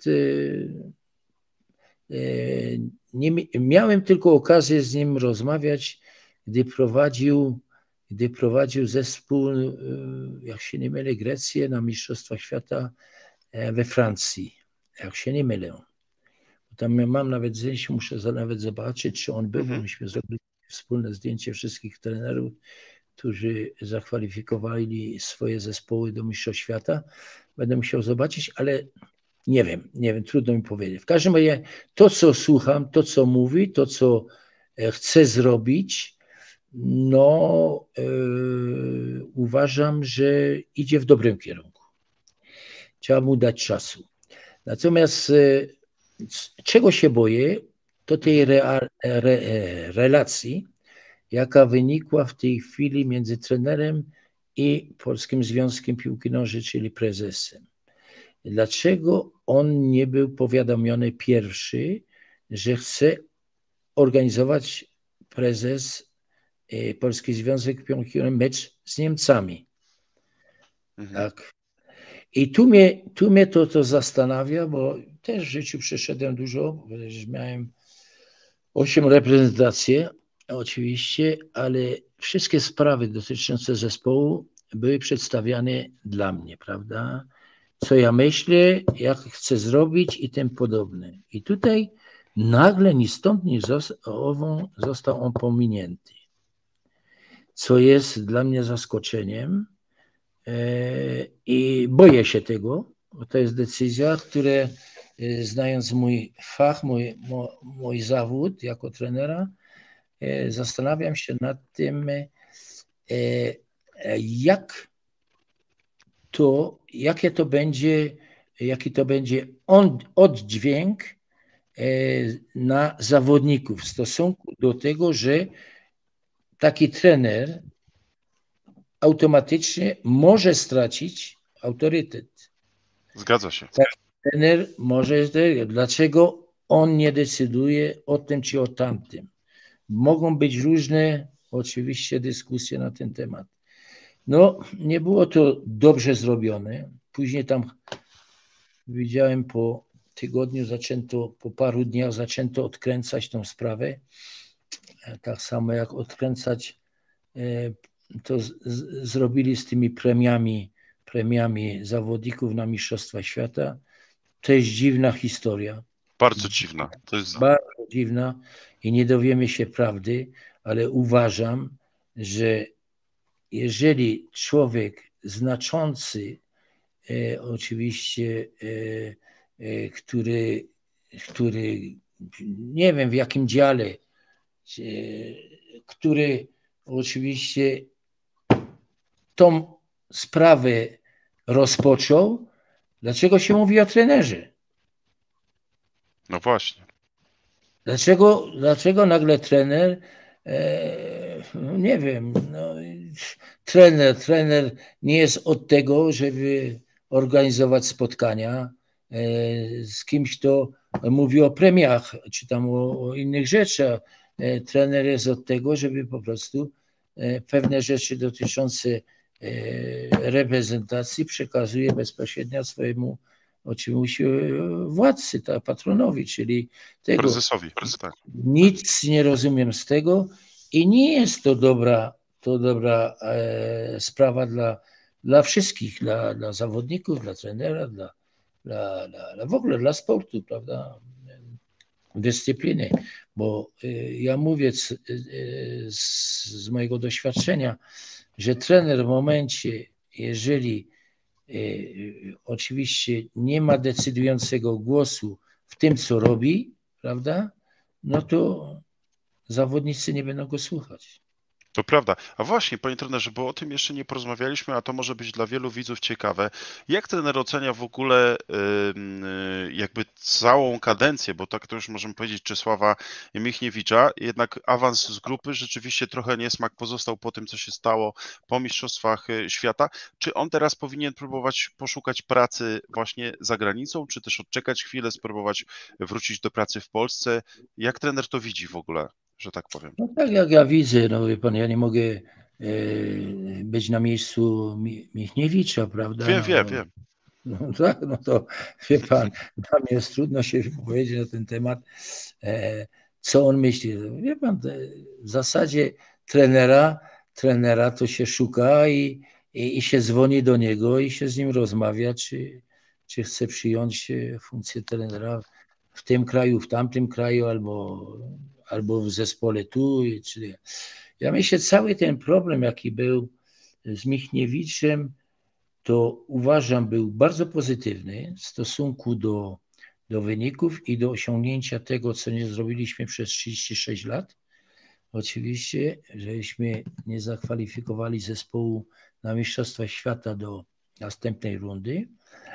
miałem tylko okazję z nim rozmawiać, gdy prowadził zespół, jak się nie mylę, Grecję na Mistrzostwach Świata we Francji, jak się nie mylę. Tam mam nawet zdjęcie, muszę nawet zobaczyć, czy on był, bo myśmy zrobili wspólne zdjęcie wszystkich trenerów, którzy zakwalifikowali swoje zespoły do Mistrzostw Świata. Będę musiał zobaczyć, ale nie wiem, trudno mi powiedzieć. W każdym razie to, co słucham, to, co mówi, to, co chce zrobić, no uważam, że idzie w dobrym kierunku. Trzeba mu dać czasu. Natomiast czego się boję, to tej relacji, jaka wynikła w tej chwili między trenerem i Polskim Związkiem Piłki Nożnej, czyli prezesem. Dlaczego on nie był powiadomiony pierwszy, że chce organizować prezes Polski Związek Piłki Nożnej mecz z Niemcami? Tak. I tu mnie to zastanawia, bo też w życiu przeszedłem dużo, bo też miałem 8 reprezentacji, oczywiście, ale wszystkie sprawy dotyczące zespołu były przedstawiane dla mnie, prawda? Co ja myślę, jak chcę zrobić i tym podobne. I tutaj nagle ni stąd, ni został on pominięty, co jest dla mnie zaskoczeniem i boję się tego, bo to jest decyzja, która, znając mój fach, mój zawód jako trenera, zastanawiam się nad tym, jaki to będzie oddźwięk na zawodników w stosunku do tego, że taki trener automatycznie może stracić autorytet. Zgadza się. Trener może, dlaczego on nie decyduje o tym czy o tamtym? Mogą być różne oczywiście dyskusje na ten temat. No, nie było to dobrze zrobione. Później tam widziałem po tygodniu po paru dniach zaczęto odkręcać tą sprawę. Tak samo jak odkręcać, to zrobili z tymi premiami zawodników na Mistrzostwa Świata. To jest dziwna historia. Bardzo dziwna. To jest bardzo dziwna i nie dowiemy się prawdy, ale uważam, że jeżeli człowiek znaczący, oczywiście, który nie wiem w jakim dziale, który oczywiście tą sprawę rozpoczął, dlaczego się mówi o trenerze? No właśnie. Dlaczego nagle trener, nie wiem, no, trener nie jest od tego, żeby organizować spotkania z kimś, kto mówi o premiach, czy tam o innych rzeczach. Trener jest od tego, żeby po prostu pewne rzeczy dotyczące reprezentacji przekazuje bezpośrednio swojemu oczywiście władcy, patronowi, czyli tego. Prezesowi. Tak. Nic nie rozumiem z tego i nie jest to dobra sprawa dla wszystkich, dla zawodników, dla trenera, w ogóle dla sportu, prawda, dyscypliny, bo ja mówię z mojego doświadczenia, że trener w momencie, jeżeli oczywiście nie ma decydującego głosu w tym, co robi, prawda, no to zawodnicy nie będą go słuchać. To prawda. A właśnie, panie trenerze, bo o tym jeszcze nie porozmawialiśmy, a to może być dla wielu widzów ciekawe. Jak trener ocenia w ogóle jakby całą kadencję, bo tak to już możemy powiedzieć, Czesława Michniewicza, jednak awans z grupy rzeczywiście trochę niesmak pozostał po tym, co się stało po Mistrzostwach Świata. Czy on teraz powinien próbować poszukać pracy właśnie za granicą, czy też odczekać chwilę, spróbować wrócić do pracy w Polsce? Jak trener to widzi w ogóle, że tak powiem? No tak jak ja widzę, no wie pan, ja nie mogę być na miejscu Michniewicza, prawda? Wiem. No tak, no to wie pan, dla mnie jest trudno się wypowiedzieć na ten temat, co on myśli. Wie pan, w zasadzie trenera to się szuka i się dzwoni do niego i się z nim rozmawia, czy chce przyjąć funkcję trenera w tym kraju, w tamtym kraju, albo w zespole tu. Ja myślę, cały ten problem, jaki był z Michniewiczem, to uważam, był bardzo pozytywny w stosunku do wyników i do osiągnięcia tego, co nie zrobiliśmy przez 36 lat. Oczywiście, żeśmy nie zakwalifikowali zespołu na Mistrzostwa Świata do następnej rundy,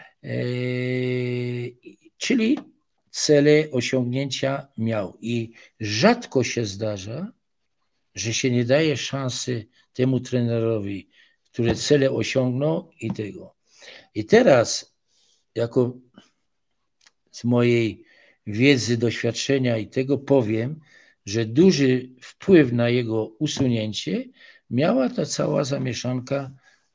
czyli cele osiągnięcia miał. I rzadko się zdarza, że się nie daje szansy temu trenerowi, który cele osiągnął i tego. I teraz, jako z mojej wiedzy, doświadczenia i tego powiem, że duży wpływ na jego usunięcie miała ta cała zamieszanka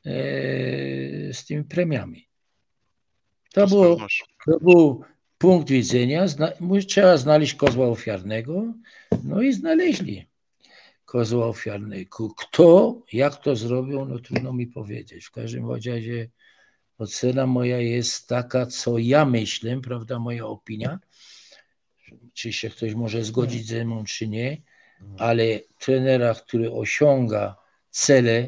z tymi premiami. To był punkt widzenia, trzeba znaleźć kozła ofiarnego, no i znaleźli kozła ofiarnego. Kto, jak to zrobił, no trudno mi powiedzieć. W każdym razie ocena moja jest taka, co ja myślę, prawda, moja opinia, czy się ktoś może zgodzić ze mną, czy nie, ale trenera, który osiąga cele,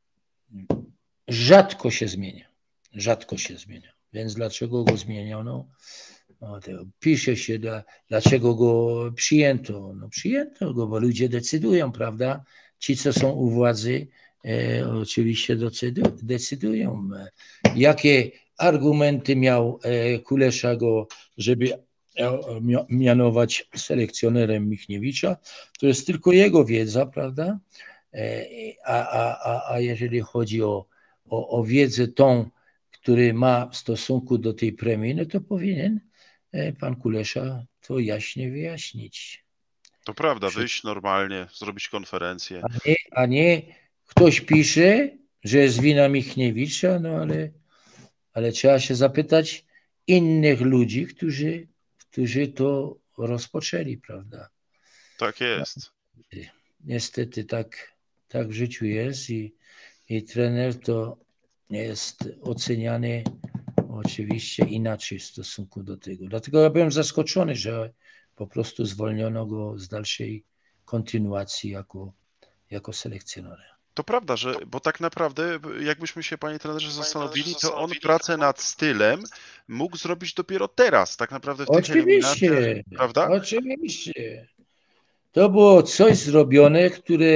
rzadko się zmienia. Więc dlaczego go zmieniono? No, pisze się, dlaczego go przyjęto. No, przyjęto go, bo ludzie decydują, prawda? Ci, co są u władzy, oczywiście decydują. Jakie argumenty miał Kulesza go, żeby mianować selekcjonerem Michniewicza? To jest tylko jego wiedza, prawda? A jeżeli chodzi o wiedzę tą, który ma w stosunku do tej premii, no to powinien pan Kulesza to jaśnie wyjaśnić. To prawda, wyjść normalnie, zrobić konferencję. A nie ktoś pisze, że jest wina Michniewicza, no ale trzeba się zapytać innych ludzi, którzy to rozpoczęli, prawda? Tak jest. Niestety tak w życiu jest i trener to jest oceniany oczywiście inaczej w stosunku do tego. Dlatego ja byłem zaskoczony, że po prostu zwolniono go z dalszej kontynuacji jako selekcjonera. To prawda, bo tak naprawdę, jakbyśmy się, panie trenerze, zastanowili, to on pracę nad stylem mógł zrobić dopiero teraz, tak naprawdę w tych eliminacjach, prawda? Oczywiście. To było coś zrobione,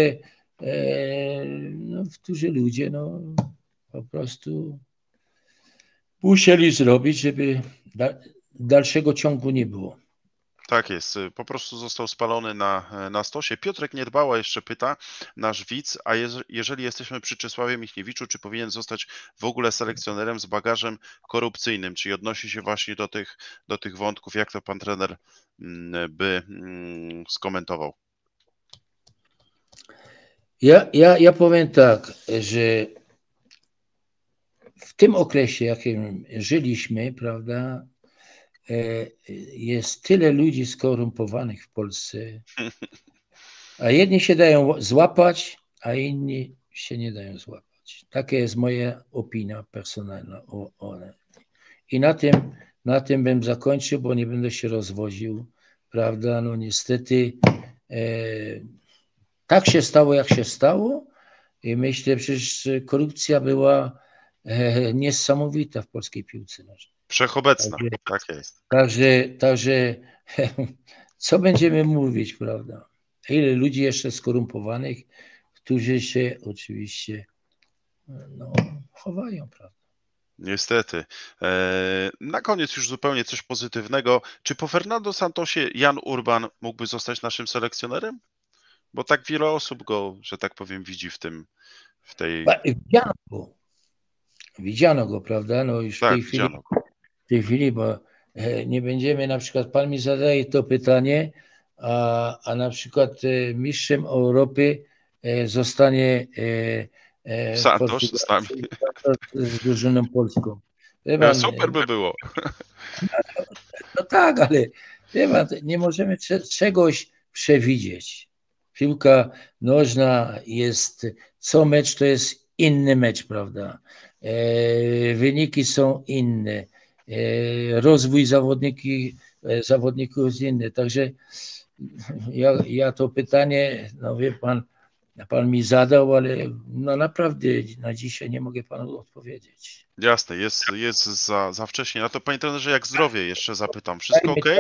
którzy ludzie po prostu musieli zrobić, żeby dalszego ciągu nie było. Tak jest, po prostu został spalony na stosie. Piotrek Niedbała jeszcze pyta, nasz widz, a jeżeli jesteśmy przy Czesławie Michniewiczu, czy powinien zostać w ogóle selekcjonerem z bagażem korupcyjnym? Czy odnosi się właśnie do tych wątków? Jak to pan trener by skomentował? Ja powiem tak, że w tym okresie, jakim żyliśmy, prawda, jest tyle ludzi skorumpowanych w Polsce, a jedni się dają złapać, a inni się nie dają złapać. Taka jest moja opinia personalna. I na tym bym zakończył, bo nie będę się rozwoził, prawda, no niestety tak się stało, jak się stało i myślę, przecież korupcja była niesamowita w polskiej piłce nożnej. Wszechobecna, tak jest. Także co będziemy mówić, prawda? Ile ludzi jeszcze skorumpowanych, którzy się oczywiście chowają, prawda? Niestety. Na koniec już zupełnie coś pozytywnego. Czy po Fernando Santosie Jan Urban mógłby zostać naszym selekcjonerem? Bo tak wiele osób go, że tak powiem, widzi w tej... Widziano go, prawda? No już tak, w tej chwili, bo nie będziemy, na przykład pan mi zadaje to pytanie, a na przykład mistrzem Europy zostanie Santos z nami. Z drużyną polską. Super by było. No tak, ale nie możemy czegoś przewidzieć. Piłka nożna jest, co mecz to jest inny mecz, prawda? Wyniki są inne, rozwój zawodników jest inny. Także ja to pytanie, no wie pan mi zadał, ale no naprawdę na dzisiaj nie mogę panu odpowiedzieć. Jasne, jest za wcześnie. A to panie trenerze, jak zdrowie jeszcze zapytam. Wszystko ok?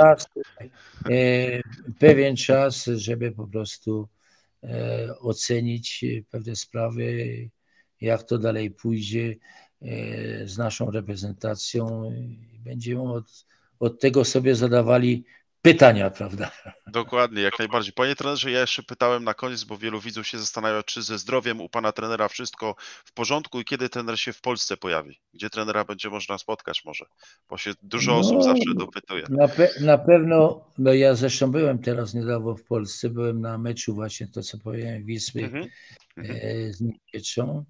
Pewien czas, żeby po prostu ocenić pewne sprawy, jak to dalej pójdzie z naszą reprezentacją. Będziemy od tego sobie zadawali pytania, prawda? Dokładnie, jak najbardziej. Panie trenerze, ja jeszcze pytałem na koniec, bo wielu widzów się zastanawia, czy ze zdrowiem u pana trenera wszystko w porządku i kiedy trener się w Polsce pojawi? Gdzie trenera będzie można spotkać może? Bo się dużo osób zawsze dopytuje. Na pewno, no ja zresztą byłem teraz niedawno w Polsce, byłem na meczu właśnie, to co powiem, Wisły z Miecieczą.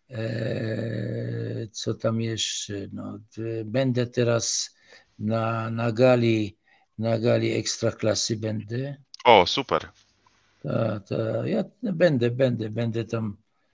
Co tam jeszcze? No, będę teraz na gali Ekstraklasy będę. O, super. Ja będę tam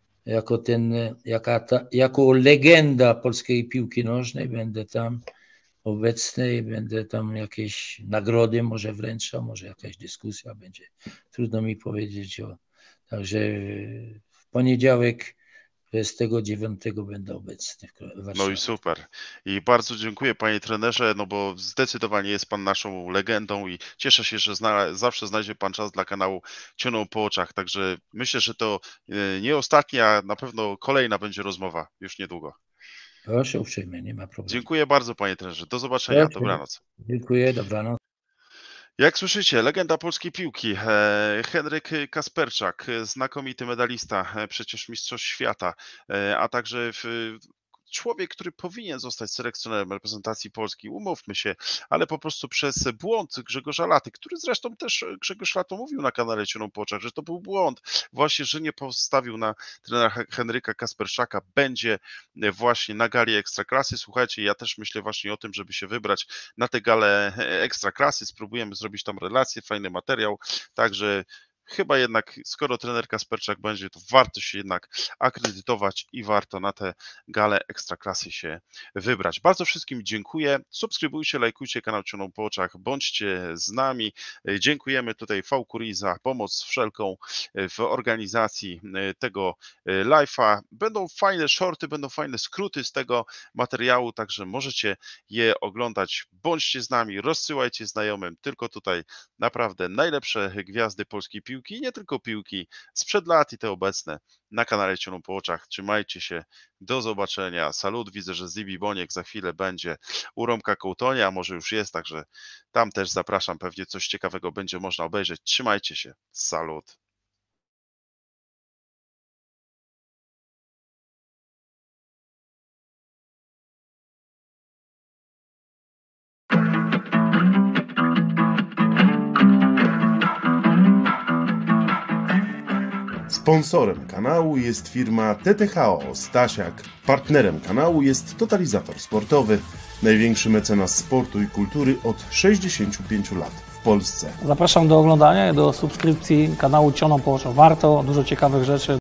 jako legenda polskiej piłki nożnej będę tam obecny i będę tam jakieś nagrody może wręczał, może jakaś dyskusja będzie. Trudno mi powiedzieć Także w poniedziałek 29 będę obecny w Warszawie. No i super. I bardzo dziękuję panie trenerze, no bo zdecydowanie jest pan naszą legendą i cieszę się, że zawsze znajdzie pan czas dla kanału Cioną po oczach. Także myślę, że to nie ostatnia, na pewno kolejna będzie rozmowa już niedługo. Proszę uprzejmie, nie ma problemu. Dziękuję bardzo panie trenerze. Do zobaczenia. Dobranoc. Dziękuję, dobranoc. Jak słyszycie, legenda polskiej piłki, Henryk Kasperczak, znakomity medalista, przecież mistrzostw świata, a także człowiek, który powinien zostać selekcjonerem reprezentacji Polski, umówmy się, ale po prostu przez błąd Grzegorza Laty, który zresztą też Grzegorz Lato mówił na kanale Cioną po oczach, że to był błąd, właśnie, że nie postawił na trenera Henryka Kasperczaka, będzie właśnie na gali Ekstraklasy. Słuchajcie, ja też myślę właśnie o tym, żeby się wybrać na tę galę Ekstraklasy, spróbujemy zrobić tam relację, fajny materiał, także chyba jednak, skoro trener Kasperczak będzie, to warto się jednak akredytować i warto na tę galę Ekstraklasy się wybrać. Bardzo wszystkim dziękuję. Subskrybujcie, lajkujcie kanał Cioną po oczach, bądźcie z nami. Dziękujemy tutaj V-Curie za pomoc wszelką w organizacji tego live'a. Będą fajne shorty, będą fajne skróty z tego materiału, także możecie je oglądać. Bądźcie z nami, rozsyłajcie znajomym, tylko tutaj naprawdę najlepsze gwiazdy polskiej piłki, i nie tylko piłki, sprzed lat i te obecne na kanale Cioną po oczach. Trzymajcie się, do zobaczenia. Salut, widzę, że Zibi Boniek za chwilę będzie u Romka Kołtonia, a może już jest, także tam też zapraszam, pewnie coś ciekawego będzie można obejrzeć. Trzymajcie się, salut. Sponsorem kanału jest firma TTHO Stasiak. Partnerem kanału jest Totalizator Sportowy, największy mecenas sportu i kultury od 65 lat w Polsce. Zapraszam do oglądania i do subskrypcji kanału Cioną po oczach. Warto, dużo ciekawych rzeczy.